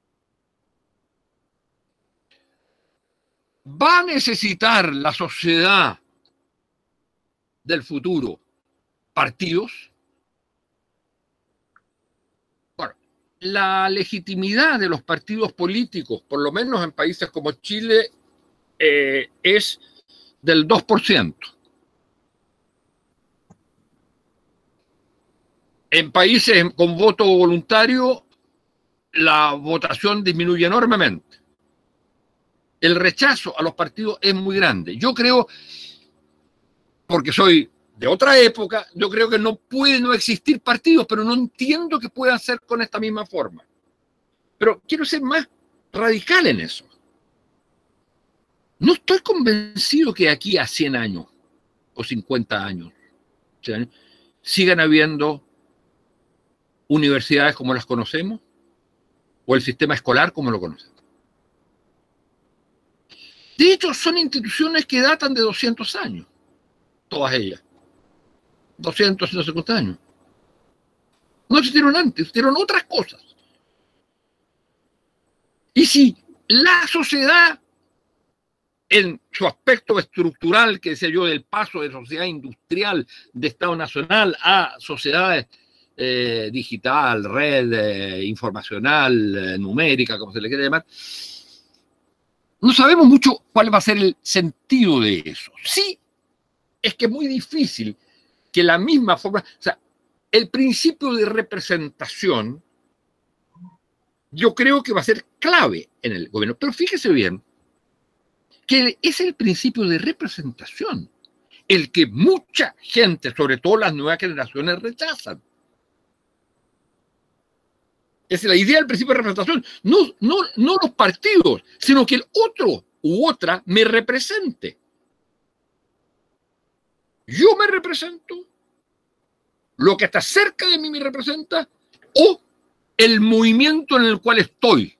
¿Va a necesitar la sociedad del futuro partidos? Bueno, la legitimidad de los partidos políticos, por lo menos en países como Chile, eh, es del dos por ciento. En países con voto voluntario, la votación disminuye enormemente. El rechazo a los partidos es muy grande. Yo creo, porque soy de otra época, yo creo que no puede no existir partidos, pero no entiendo que puedan ser con esta misma forma. Pero quiero ser más radical en eso. No estoy convencido que aquí a cien años o cincuenta años sigan habiendo universidades como las conocemos o el sistema escolar como lo conocemos. De hecho, son instituciones que datan de doscientos años, todas ellas. doscientos, ciento cincuenta años. No existieron antes, existieron otras cosas. Y si la sociedad, en su aspecto estructural, que decía yo, del paso de sociedad industrial, de Estado Nacional a sociedades eh, digital, red, eh, informacional, eh, numérica, como se le quiere llamar, no sabemos mucho cuál va a ser el sentido de eso. Sí, es que es muy difícil que la misma forma, o sea, el principio de representación, yo creo que va a ser clave en el gobierno. Pero fíjese bien, que es el principio de representación el que mucha gente, sobre todo las nuevas generaciones, rechazan. Es la idea del principio de representación. No, no, no los partidos, sino que el otro u otra me represente. Yo me represento, lo que está cerca de mí me representa, o el movimiento en el cual estoy.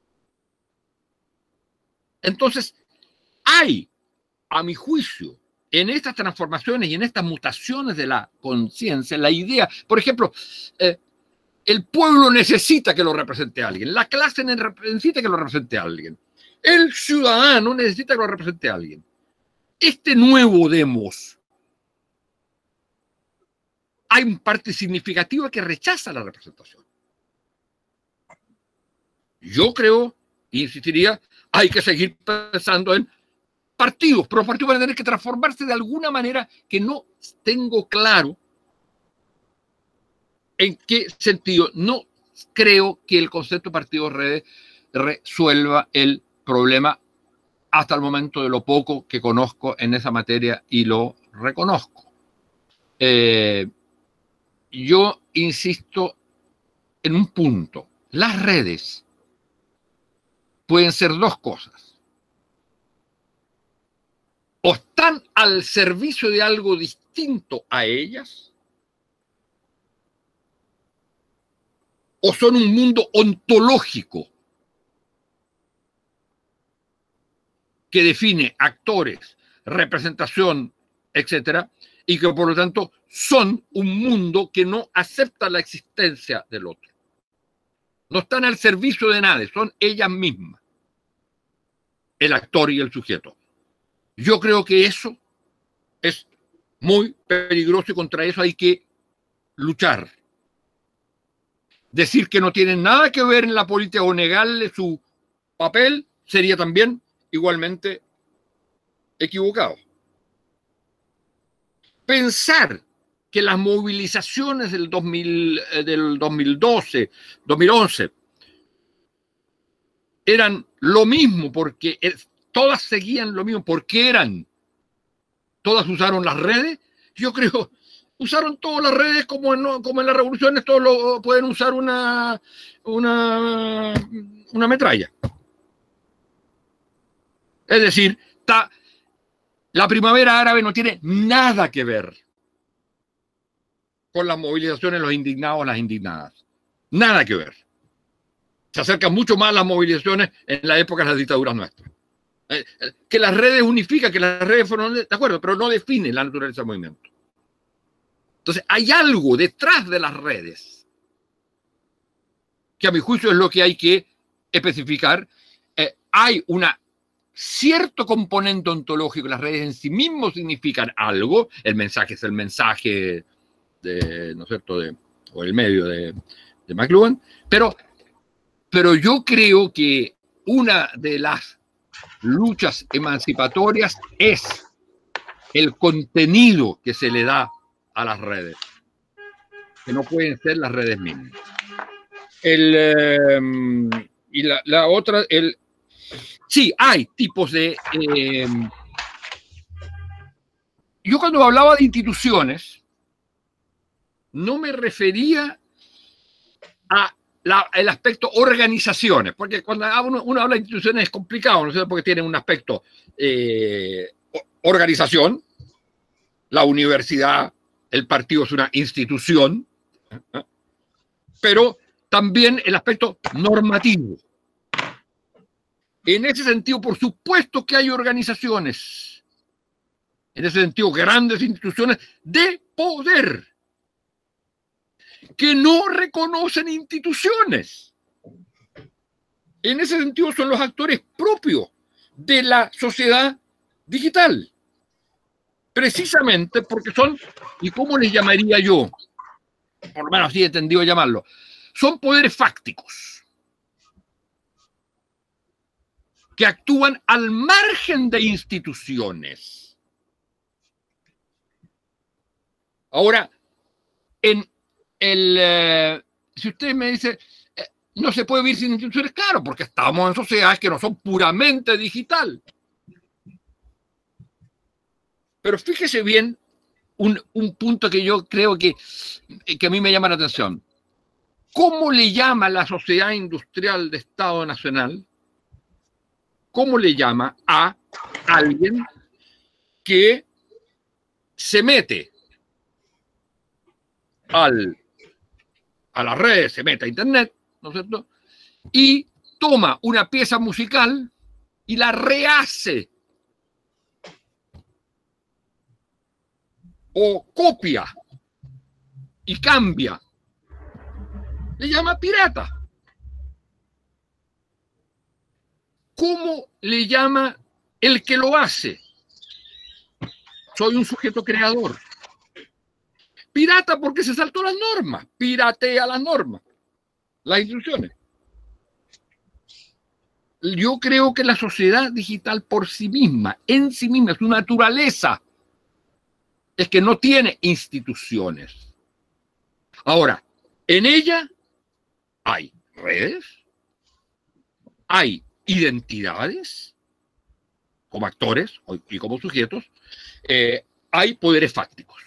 Entonces, hay, a mi juicio, en estas transformaciones y en estas mutaciones de la conciencia, la idea, por ejemplo, eh, el pueblo necesita que lo represente a alguien, la clase necesita que lo represente a alguien, el ciudadano necesita que lo represente a alguien. Este nuevo demos, hay una parte significativa que rechaza la representación. Yo creo, insistiría, hay que seguir pensando en partidos, pero los partidos van a tener que transformarse de alguna manera que no tengo claro en qué sentido. No creo que el concepto de partidos redes resuelva el problema hasta el momento, de lo poco que conozco en esa materia, y lo reconozco. Eh, yo insisto en un punto. Las redes pueden ser dos cosas. O están al servicio de algo distinto a ellas, o son un mundo ontológico que define actores, representación, etcétera, y que por lo tanto son un mundo que no acepta la existencia del otro. No están al servicio de nadie, son ellas mismas, el actor y el sujeto. Yo creo que eso es muy peligroso y contra eso hay que luchar. Decir que no tienen nada que ver en la política o negarle su papel sería también igualmente equivocado. Pensar que las movilizaciones del, dos mil, del dos mil doce, dos mil once eran lo mismo porque todas seguían lo mismo, porque eran, todas usaron las redes, yo creo, usaron todas las redes como en, como en las revoluciones, todos lo, pueden usar una, una, una metralla. Es decir, ta, la primavera árabe no tiene nada que ver con las movilizaciones, los indignados, las indignadas. Nada que ver. Se acercan mucho más las movilizaciones en la época de las dictaduras nuestras. Eh, que las redes unifican, que las redes fueron de acuerdo, pero no define la naturaleza del movimiento. Entonces, hay algo detrás de las redes que a mi juicio es lo que hay que especificar. Eh, hay un cierto componente ontológico, las redes en sí mismos significan algo, el mensaje es el mensaje de, ¿no es cierto?, de, o el medio de, de McLuhan, pero, pero yo creo que una de las luchas emancipatorias es el contenido que se le da a las redes, que no pueden ser las redes mismas. El, eh, y la, la otra, el, sí, hay tipos de... Eh, yo cuando hablaba de instituciones, no me refería a la, el aspecto organizaciones, porque cuando uno, uno habla de instituciones es complicado, ¿no sé? Porque tienen un aspecto eh, organización, la universidad, el partido es una institución, ¿eh? Pero también el aspecto normativo. En ese sentido, por supuesto que hay organizaciones, en ese sentido, grandes instituciones de poder, que no reconocen instituciones. En ese sentido son los actores propios de la sociedad digital. Precisamente porque son, ¿y cómo les llamaría yo? Por lo menos así he entendido llamarlo. Son poderes fácticos que actúan al margen de instituciones. Ahora, en el, eh, si usted me dice, eh, no se puede vivir sin instituciones, claro, porque estamos en sociedades que no son puramente digital. Pero fíjese bien un, un punto que yo creo que, que a mí me llama la atención. ¿Cómo le llama la sociedad industrial de Estado Nacional? ¿Cómo le llama a alguien que se mete al, a las redes, se mete a Internet, ¿no es cierto?, y toma una pieza musical y la rehace o copia y cambia? Le llama pirata. ¿Cómo le llama el que lo hace? Soy un sujeto creador. Pirata porque se saltó las normas, piratea las normas, las instrucciones. Yo creo que la sociedad digital por sí misma, en sí misma, su naturaleza, es que no tiene instituciones. Ahora, en ella hay redes, hay identidades como actores y como sujetos, eh, hay poderes fácticos.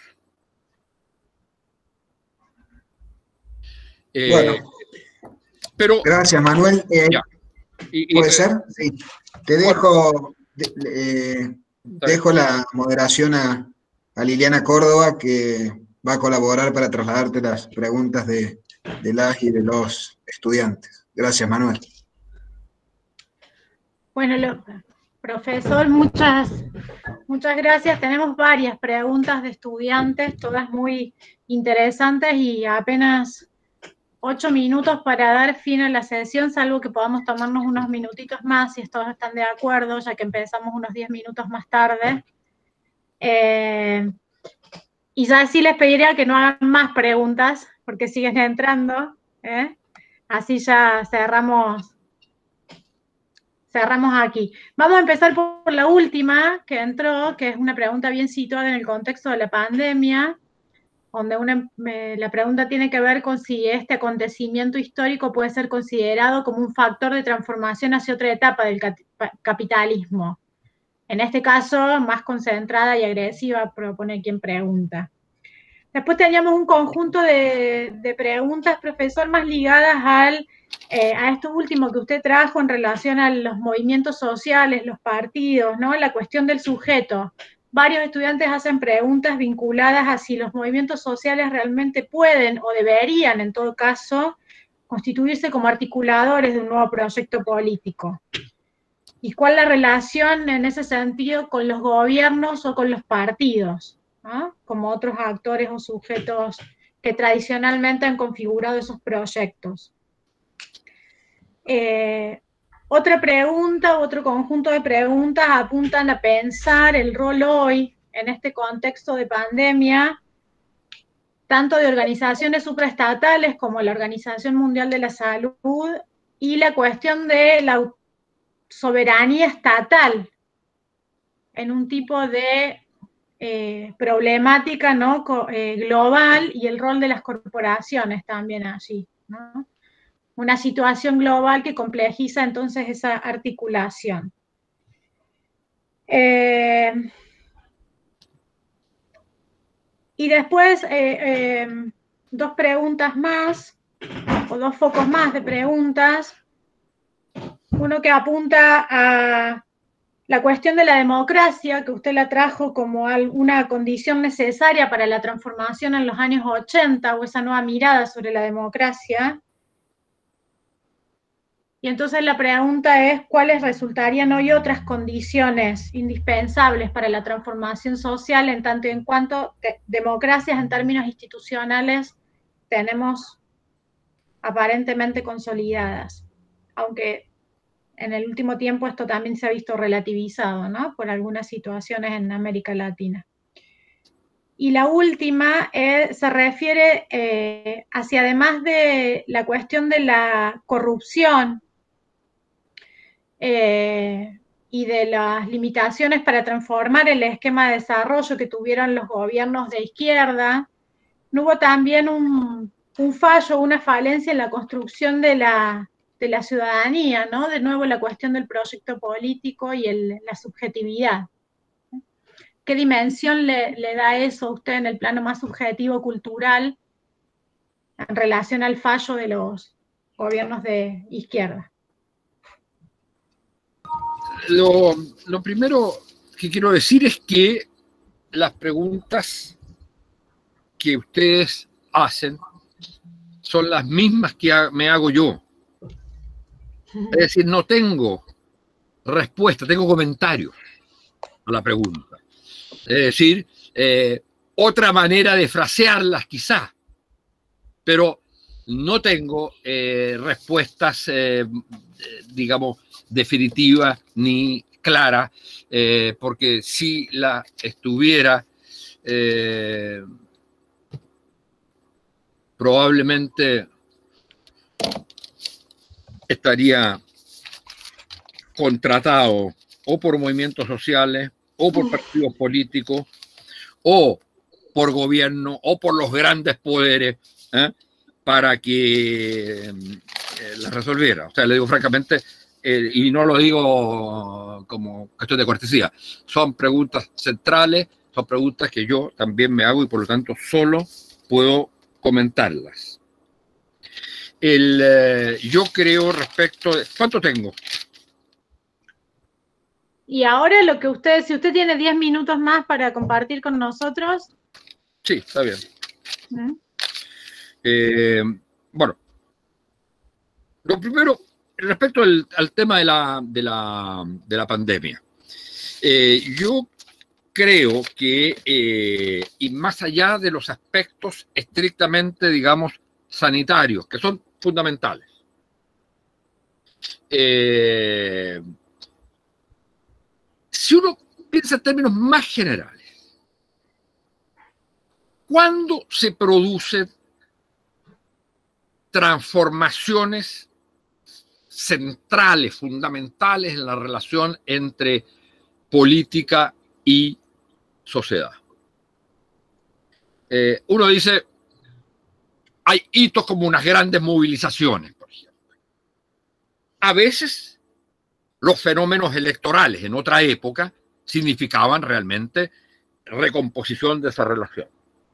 Eh, bueno, pero, gracias, Manuel. Eh, y, y, ¿Puede eh, ser? Sí. Te dejo, de, eh, dejo la moderación a, a Liliana Córdoba, que va a colaborar para trasladarte las preguntas de, de las y de los estudiantes. Gracias, Manuel. Bueno, lo, profesor, muchas, muchas gracias. Tenemos varias preguntas de estudiantes, todas muy interesantes y apenas ocho minutos para dar fin a la sesión, salvo que podamos tomarnos unos minutitos más, si todos están de acuerdo, ya que empezamos unos diez minutos más tarde. Eh, y ya sí les pediría que no hagan más preguntas, porque siguen entrando, ¿eh? Así ya cerramos, cerramos aquí. Vamos a empezar por la última que entró, que es una pregunta bien situada en el contexto de la pandemia, donde una, eh, la pregunta tiene que ver con si este acontecimiento histórico puede ser considerado como un factor de transformación hacia otra etapa del capitalismo. En este caso, más concentrada y agresiva, propone quien pregunta. Después teníamos un conjunto de, de preguntas, profesor, más ligadas al, eh, a esto último que usted trajo en relación a los movimientos sociales, los partidos, ¿no? La cuestión del sujeto. Varios estudiantes hacen preguntas vinculadas a si los movimientos sociales realmente pueden o deberían, en todo caso, constituirse como articuladores de un nuevo proyecto político. y cuál la relación en ese sentido con los gobiernos o con los partidos, ¿no? Como otros actores o sujetos que tradicionalmente han configurado esos proyectos. Eh, otra pregunta, otro conjunto de preguntas apuntan a pensar el rol hoy, en este contexto de pandemia, tanto de organizaciones supraestatales como la Organización Mundial de la Salud, y la cuestión de la soberanía estatal en un tipo de eh, problemática, ¿no? eh, global, y el rol de las corporaciones también allí, ¿no? Una situación global que complejiza entonces esa articulación. Eh, y después, eh, eh, dos preguntas más, o dos focos más de preguntas. Uno que apunta a la cuestión de la democracia, que usted la trajo como una condición necesaria para la transformación en los años ochenta, o esa nueva mirada sobre la democracia. Y entonces la pregunta es, ¿cuáles resultarían hoy otras condiciones indispensables para la transformación social, en tanto y en cuanto de democracias en términos institucionales tenemos aparentemente consolidadas? Aunque en el último tiempo esto también se ha visto relativizado, ¿no? Por algunas situaciones en América Latina. Y la última eh, se refiere eh, hacia, además de la cuestión de la corrupción eh, y de las limitaciones para transformar el esquema de desarrollo que tuvieron los gobiernos de izquierda, no hubo también un, un fallo, una falencia en la construcción de la, de la ciudadanía, ¿no? De nuevo la cuestión del proyecto político y el, la subjetividad. ¿Qué dimensión le, le da eso a usted en el plano más subjetivo cultural en relación al fallo de los gobiernos de izquierda? Lo, lo primero que quiero decir es que las preguntas que ustedes hacen son las mismas que me hago yo. Es decir, no tengo respuesta, tengo comentarios a la pregunta. Es decir, eh, otra manera de frasearlas quizá, pero no tengo eh, respuestas, eh, digamos, definitivas ni claras, eh, porque si la estuviera, eh, probablemente estaría contratado o por movimientos sociales, o por partidos políticos, o por gobierno, o por los grandes poderes, ¿eh? para que eh, las resolviera. O sea, le digo francamente, eh, y no lo digo como cuestión de cortesía, son preguntas centrales, son preguntas que yo también me hago y por lo tanto solo puedo comentarlas. El, eh, yo creo respecto de... ¿Cuánto tengo? Y ahora lo que usted, si usted tiene diez minutos más para compartir con nosotros. Sí, está bien. ¿Eh? Eh, bueno, lo primero, respecto al, al tema de la, de la, de la pandemia. Eh, yo creo que, eh, y más allá de los aspectos estrictamente, digamos, sanitarios, que son fundamentales, eh, si uno piensa en términos más generales, ¿cuándo se producen transformaciones centrales, fundamentales en la relación entre política y sociedad? Eh, uno dice, hay hitos como unas grandes movilizaciones, por ejemplo. A veces los fenómenos electorales en otra época significaban realmente recomposición de esa relación.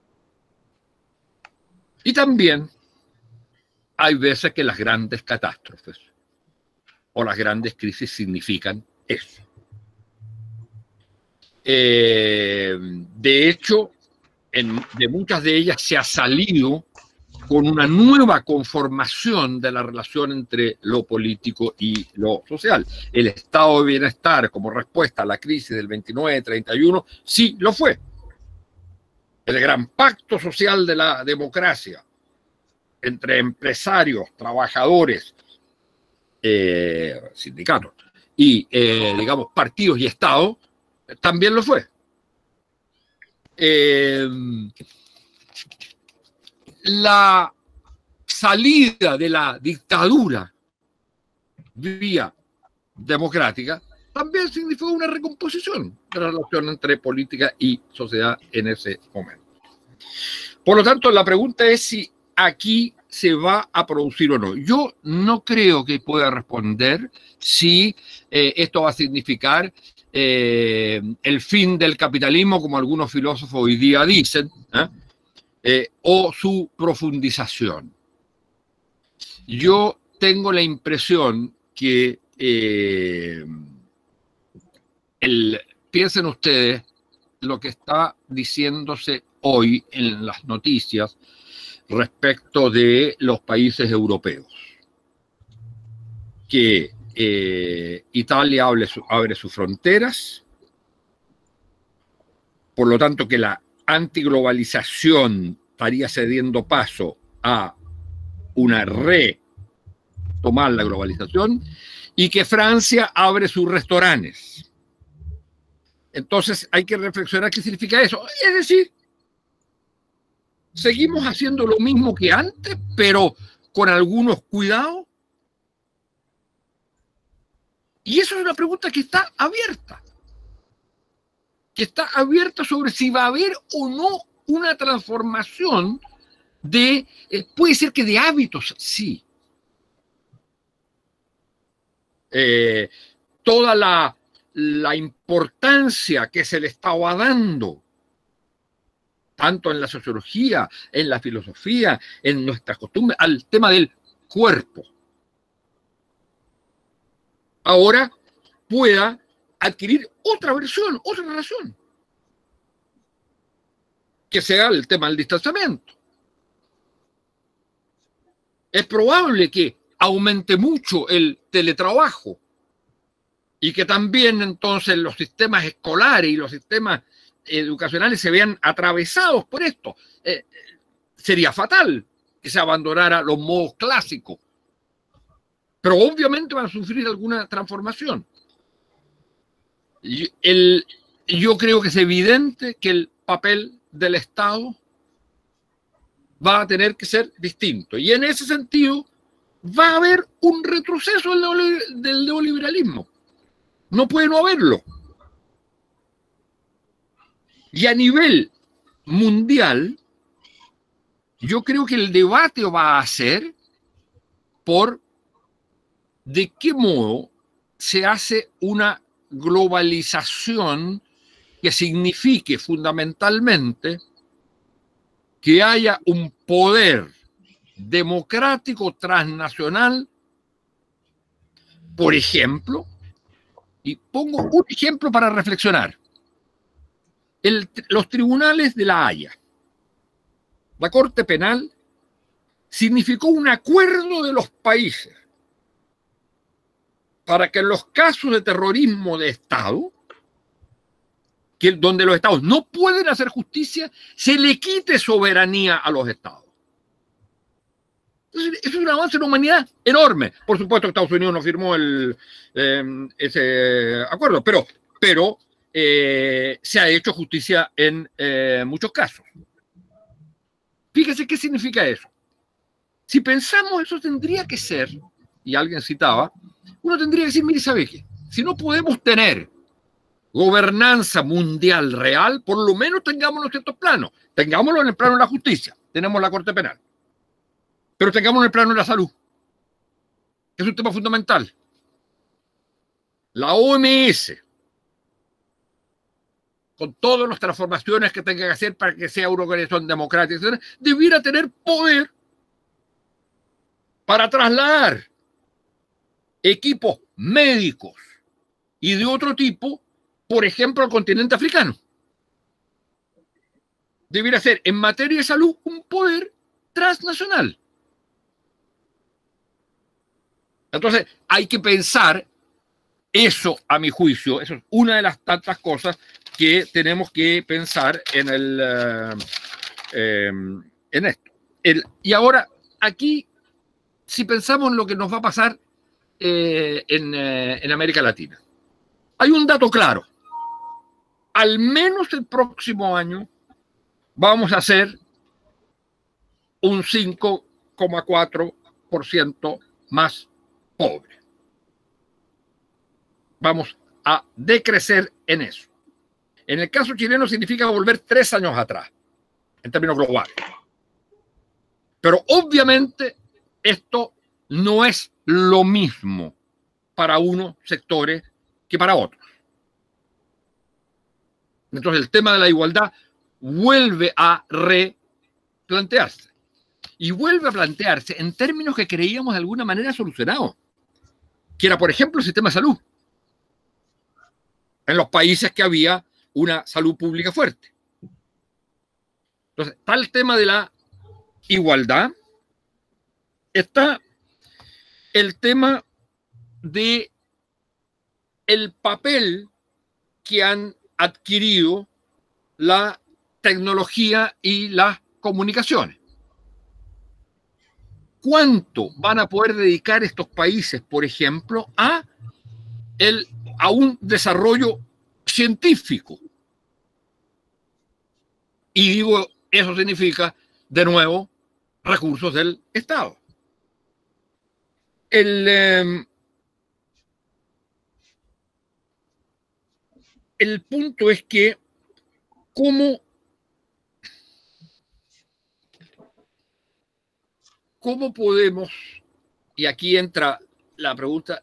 Y también hay veces que las grandes catástrofes o las grandes crisis significan eso. Eh, de hecho, en, de muchas de ellas se ha salido con una nueva conformación de la relación entre lo político y lo social. El estado de bienestar como respuesta a la crisis del veintinueve treinta y uno sí lo fue. El gran pacto social de la democracia entre empresarios, trabajadores, eh, sindicatos y, eh, digamos, partidos y Estado, también lo fue. Eh, la salida de la dictadura vía democrática también significó una recomposición de la relación entre política y sociedad en ese momento. Por lo tanto, la pregunta es si aquí se va a producir o no. Yo no creo que pueda responder si eh, esto va a significar eh, el fin del capitalismo, como algunos filósofos hoy día dicen, ¿eh? Eh, o su profundización. Yo tengo la impresión que eh, el, piensen ustedes lo que está diciéndose hoy en las noticias respecto de los países europeos, que eh, Italia abre, su, abre sus fronteras, por lo tanto que la antiglobalización estaría cediendo paso a una retomar la globalización, y que Francia abre sus restaurantes. Entonces hay que reflexionar qué significa eso. Es decir, seguimos haciendo lo mismo que antes, pero con algunos cuidados. Y eso es una pregunta que está abierta. Que está abierta sobre si va a haber o no una transformación de, eh, puede ser que de hábitos, sí. Eh, toda la, la importancia que se le estaba dando, tanto en la sociología, en la filosofía, en nuestras costumbres, al tema del cuerpo, ahora pueda adquirir otra versión, otra relación, que sea el tema del distanciamiento. Es probable que aumente mucho el teletrabajo y que también entonces los sistemas escolares y los sistemas educacionales se vean atravesados por esto. Eh, sería fatal que se abandonara los modos clásicos, pero obviamente van a sufrir alguna transformación. Y el, yo creo que es evidente que el papel del Estado va a tener que ser distinto, y en ese sentido va a haber un retroceso del neoliberalismo. No puede no haberlo. Y a nivel mundial, yo creo que el debate va a ser por de qué modo se hace una globalización que signifique fundamentalmente que haya un poder democrático transnacional, por ejemplo, y pongo un ejemplo para reflexionar, el, los tribunales de La Haya, la Corte Penal, significó un acuerdo de los países para que en los casos de terrorismo de Estado, que donde los Estados no pueden hacer justicia, se le quite soberanía a los Estados. Entonces, eso es un avance en la humanidad enorme. Por supuesto que Estados Unidos no firmó el, eh, ese acuerdo, pero, pero eh, se ha hecho justicia en eh, muchos casos. Fíjese qué significa eso. Si pensamos, eso tendría que ser, y alguien citaba, uno tendría que decir, mire, ¿sabe qué? Si no podemos tener gobernanza mundial real, por lo menos tengámoslo en ciertos planos. Tengámoslo en el plano de la justicia. Tenemos la Corte Penal. Pero tengámoslo en el plano de la salud, que es un tema fundamental. La O M S, con todas las transformaciones que tenga que hacer para que sea una organización democrática, etcétera, debiera tener poder para trasladar equipos médicos y de otro tipo, por ejemplo, al continente africano. Debiera ser, en materia de salud, un poder transnacional. Entonces, hay que pensar eso, a mi juicio, eso es una de las tantas cosas que tenemos que pensar en, el, uh, eh, en esto. El, y ahora, aquí, si pensamos en lo que nos va a pasar eh, en, eh, en América Latina, hay un dato claro. Al menos el próximo año vamos a ser un cinco coma cuatro por ciento más pobre. Vamos a decrecer en eso. En el caso chileno significa volver tres años atrás, en términos globales. Pero obviamente esto no es lo mismo para unos sectores que para otros. Entonces el tema de la igualdad vuelve a replantearse. Y vuelve a plantearse en términos que creíamos de alguna manera solucionados, que era, por ejemplo, el sistema de salud. En los países que había una salud pública fuerte. Entonces, está el tema de la igualdad, está el tema de el papel que han adquirido la tecnología y las comunicaciones. ¿Cuánto van a poder dedicar estos países, por ejemplo, a, el, a un desarrollo científico? Y digo, eso significa, de nuevo, recursos del Estado. El, eh, el punto es que, ¿cómo, cómo podemos, y aquí entra la pregunta,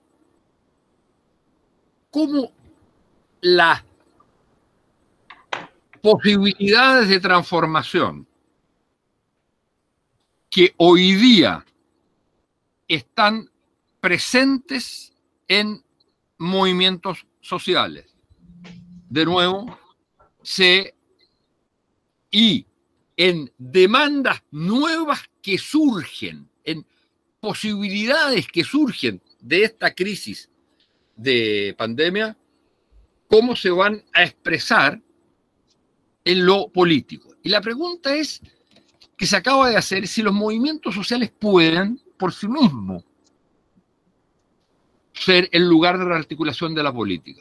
cómo las posibilidades de transformación que hoy día están presentes en movimientos sociales, de nuevo, se y en demandas nuevas que surgen, en posibilidades que surgen de esta crisis de pandemia, cómo se van a expresar en lo político. Y la pregunta es, que se acaba de hacer, si los movimientos sociales pueden, por sí mismos, ser el lugar de rearticulación de la política,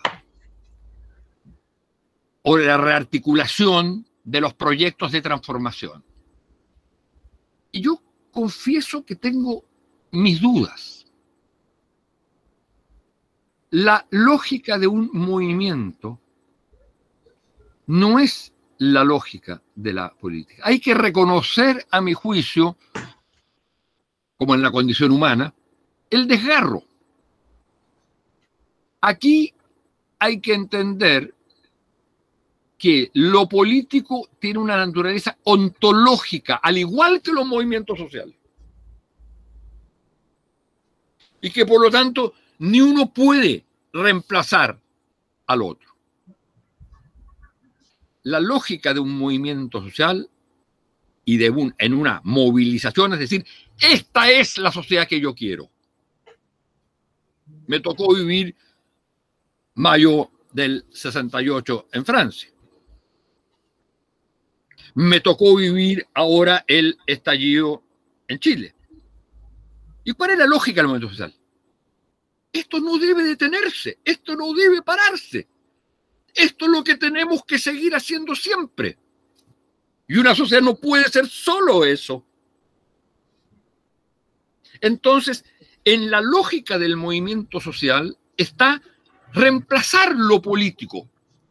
o de la rearticulación de los proyectos de transformación. Y yo confieso que tengo mis dudas. La lógica de un movimiento no es la lógica de la política. Hay que reconocer, a mi juicio, como en la condición humana, el desgarro. Aquí hay que entender que lo político tiene una naturaleza ontológica, al igual que los movimientos sociales. Y que por lo tanto ni uno puede reemplazar al otro. La lógica de un movimiento social y de un, en una movilización, es decir, esta es la sociedad que yo quiero. Me tocó vivir mayo del sesenta y ocho en Francia. Me tocó vivir ahora el estallido en Chile. ¿Y cuál es la lógica del movimiento social? Esto no debe detenerse, esto no debe pararse. Esto es lo que tenemos que seguir haciendo siempre. Y una sociedad no puede ser solo eso. Entonces, en la lógica del movimiento social está reemplazar lo político.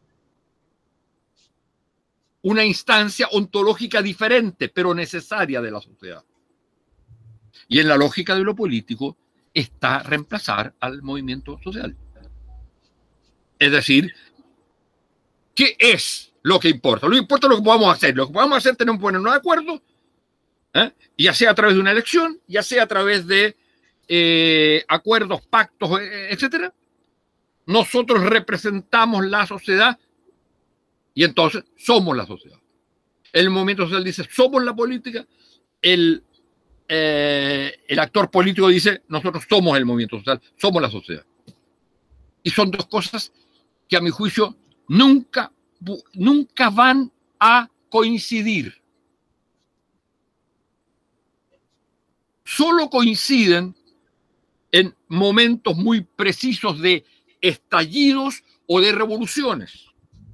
Una instancia ontológica diferente, pero necesaria de la sociedad. Y en la lógica de lo político está reemplazar al movimiento social. Es decir, ¿qué es lo que importa? No importa lo que podamos hacer. Lo que podamos hacer tenemos que ponernos de acuerdo, ¿eh? Ya sea a través de una elección, ya sea a través de eh, acuerdos, pactos, etcétera. Nosotros representamos la sociedad y entonces somos la sociedad. El movimiento social dice somos la política. El eh, el actor político dice, nosotros somos el movimiento social, somos la sociedad. Y son dos cosas que a mi juicio nunca, nunca van a coincidir. Solo coinciden en momentos muy precisos de estallidos o de revoluciones.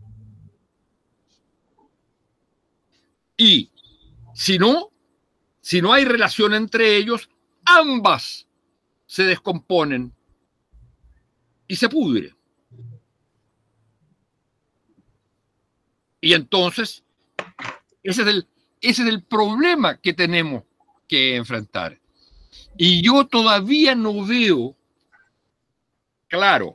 Y si no, si no hay relación entre ellos, ambas se descomponen y se pudre. Y entonces, ese es el, ese es el problema que tenemos que enfrentar. Y yo todavía no veo claro,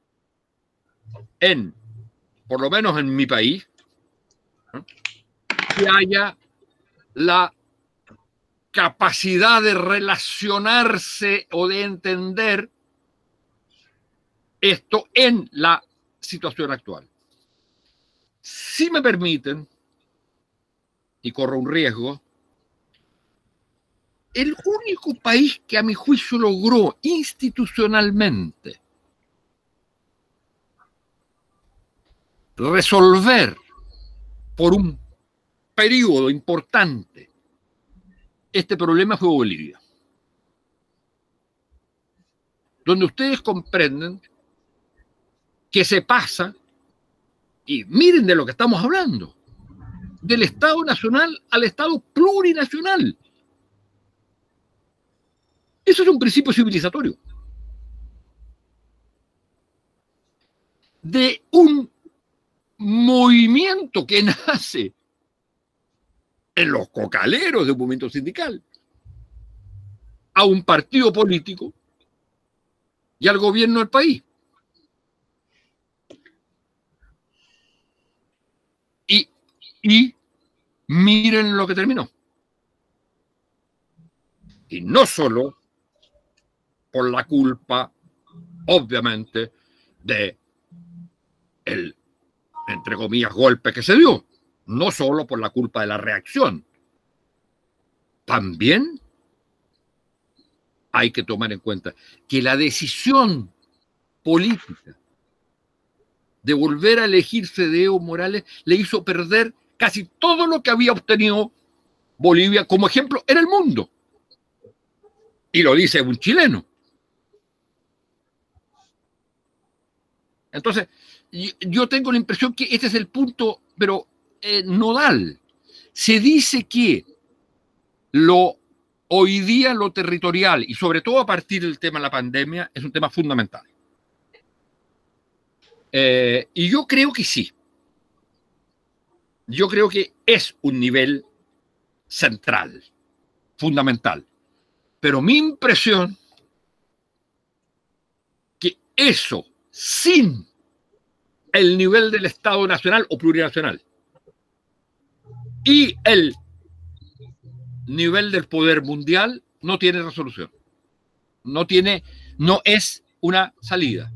en, por lo menos en mi país, ¿no?, que haya la capacidad de relacionarse o de entender esto en la situación actual. Si me permiten, y corro un riesgo, el único país que a mi juicio logró institucionalmente resolver por un periodo importante este problema fue Bolivia, donde ustedes comprenden que se pasa, y miren de lo que estamos hablando, del Estado nacional al Estado plurinacional. Eso es un principio civilizatorio. De un movimiento que nace en los cocaleros del movimiento sindical a un partido político y al gobierno del país. Y, y miren lo que terminó. Y no solo por la culpa, obviamente, de el, entre comillas, golpe que se dio. No solo por la culpa de la reacción. También hay que tomar en cuenta que la decisión política de volver a elegirse de Evo Morales le hizo perder casi todo lo que había obtenido Bolivia como ejemplo en el mundo. Y lo dice un chileno. Entonces, yo tengo la impresión que este es el punto, pero eh, nodal. Se dice que lo, hoy día lo territorial, y sobre todo a partir del tema de la pandemia, es un tema fundamental. Eh, y yo creo que sí. Yo creo que es un nivel central, fundamental. Pero mi impresión que eso, sin el nivel del Estado nacional o plurinacional y el nivel del poder mundial, no tiene resolución. No tiene, no es una salida.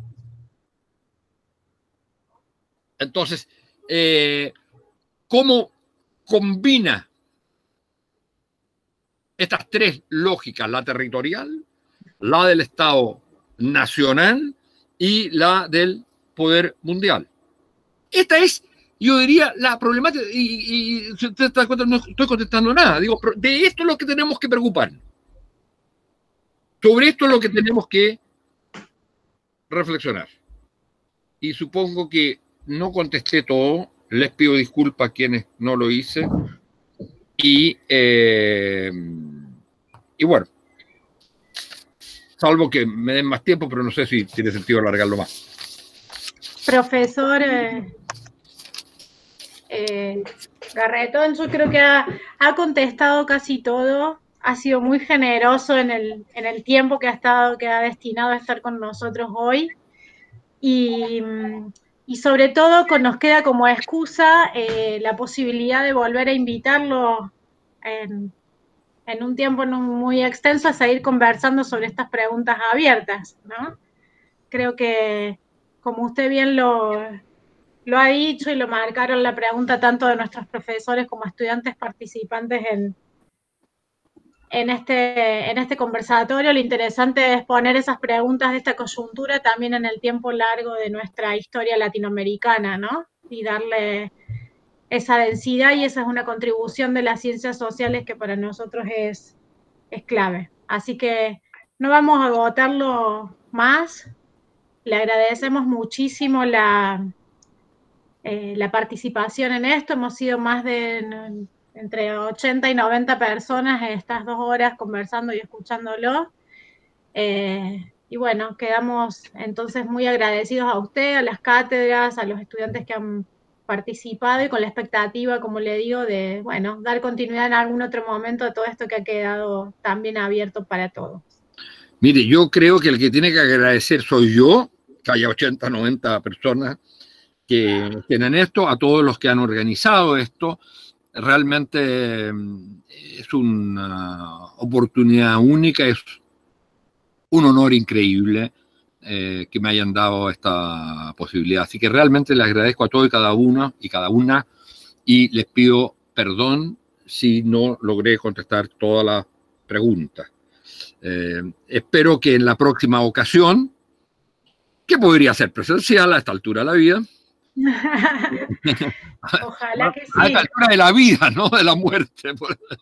Entonces, eh, ¿cómo combina estas tres lógicas? La territorial, la del Estado nacional y la del poder mundial. Esta es, yo diría, la problemática, y, y usted está contando, no estoy contestando nada, digo, de esto es lo que tenemos que preocuparnos. Sobre esto es lo que tenemos que reflexionar. Y supongo que no contesté todo, les pido disculpas a quienes no lo hice, y, eh, y bueno, salvo que me den más tiempo, pero no sé si tiene sentido alargarlo más. Profesor eh, eh, Garretón, yo creo que ha, ha contestado casi todo, ha sido muy generoso en el, en el tiempo que ha estado, que ha destinado a estar con nosotros hoy, y, y sobre todo con, nos queda como excusa eh, la posibilidad de volver a invitarlo en, en un tiempo no muy extenso a seguir conversando sobre estas preguntas abiertas, ¿no? Creo que, como usted bien lo, lo ha dicho y lo marcaron la pregunta tanto de nuestros profesores como estudiantes participantes en, en este, en este conversatorio. Lo interesante es poner esas preguntas de esta coyuntura también en el tiempo largo de nuestra historia latinoamericana, ¿no? Y darle esa densidad, y esa es una contribución de las ciencias sociales que para nosotros es, es clave. Así que no vamos a agotarlo más. Le agradecemos muchísimo la, eh, la participación en esto. Hemos sido más de entre ochenta y noventa personas en estas dos horas conversando y escuchándolo. Eh, y bueno, quedamos entonces muy agradecidos a usted, a las cátedras, a los estudiantes que han participado, y con la expectativa, como le digo, de, bueno, dar continuidad en algún otro momento a todo esto que ha quedado también abierto para todos. Mire, yo creo que el que tiene que agradecer soy yo, que haya ochenta, noventa personas que tienen esto, a todos los que han organizado esto. Realmente es una oportunidad única, es un honor increíble eh, que me hayan dado esta posibilidad. Así que realmente les agradezco a todos y cada uno y cada una, y les pido perdón si no logré contestar todas las preguntas. Eh, espero que en la próxima ocasión, que podría ser presencial a esta altura de la vida, ojalá que sí. A esta altura de la vida, no de la muerte.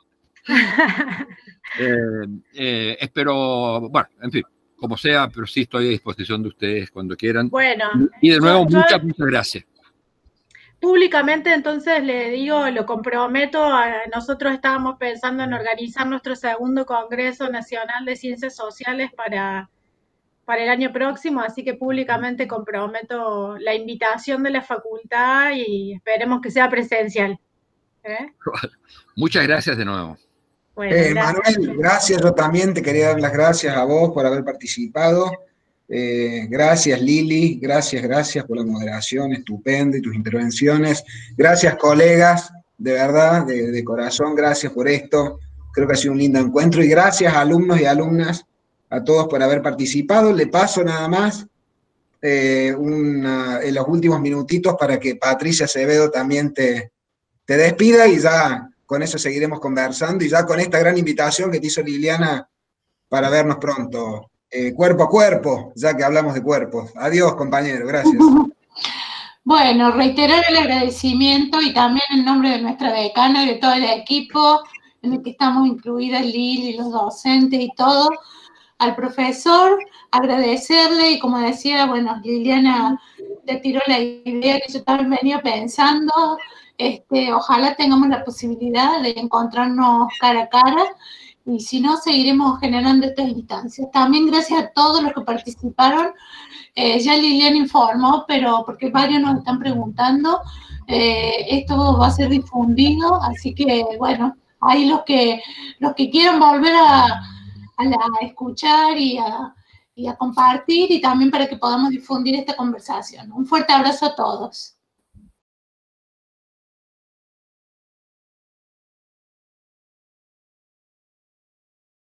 eh, eh, espero, bueno, en fin, como sea, pero sí estoy a disposición de ustedes cuando quieran. Bueno. Y de nuevo, yo, muchas, yo, muchas gracias. Públicamente, entonces, le digo, lo comprometo, a, nosotros estábamos pensando en organizar nuestro segundo Congreso Nacional de Ciencias Sociales para, para el año próximo, así que públicamente comprometo la invitación de la facultad y esperemos que sea presencial. ¿Eh? Muchas gracias de nuevo. Bueno, eh, gracias. Manuel, gracias. Yo también te quería dar las gracias a vos por haber participado. Eh, gracias, Lili. Gracias, gracias por la moderación estupenda y tus intervenciones. Gracias, colegas, de verdad, de, de corazón, gracias por esto. Creo que ha sido un lindo encuentro. Y gracias, alumnos y alumnas, a todos por haber participado. Le paso nada más eh, una, en los últimos minutitos para que Patricia Acevedo también te, te despida, y ya con eso seguiremos conversando, y ya con esta gran invitación que te hizo Liliana para vernos pronto, eh, cuerpo a cuerpo, ya que hablamos de cuerpos. Adiós, compañero, gracias. Bueno, reiterar el agradecimiento, y también en nombre de nuestra decana y de todo el equipo en el que estamos incluidas Lili, los docentes y todo, al profesor, agradecerle, y como decía, bueno, Liliana le tiró la idea que yo también venía pensando. Este, ojalá tengamos la posibilidad de encontrarnos cara a cara, y si no, seguiremos generando estas instancias. También gracias a todos los que participaron. Eh, ya Liliana informó, pero porque varios nos están preguntando, eh, esto va a ser difundido, así que bueno, ahí los que, los que quieran volver a, a, la, a escuchar y a, y a compartir, y también para que podamos difundir esta conversación. Un fuerte abrazo a todos.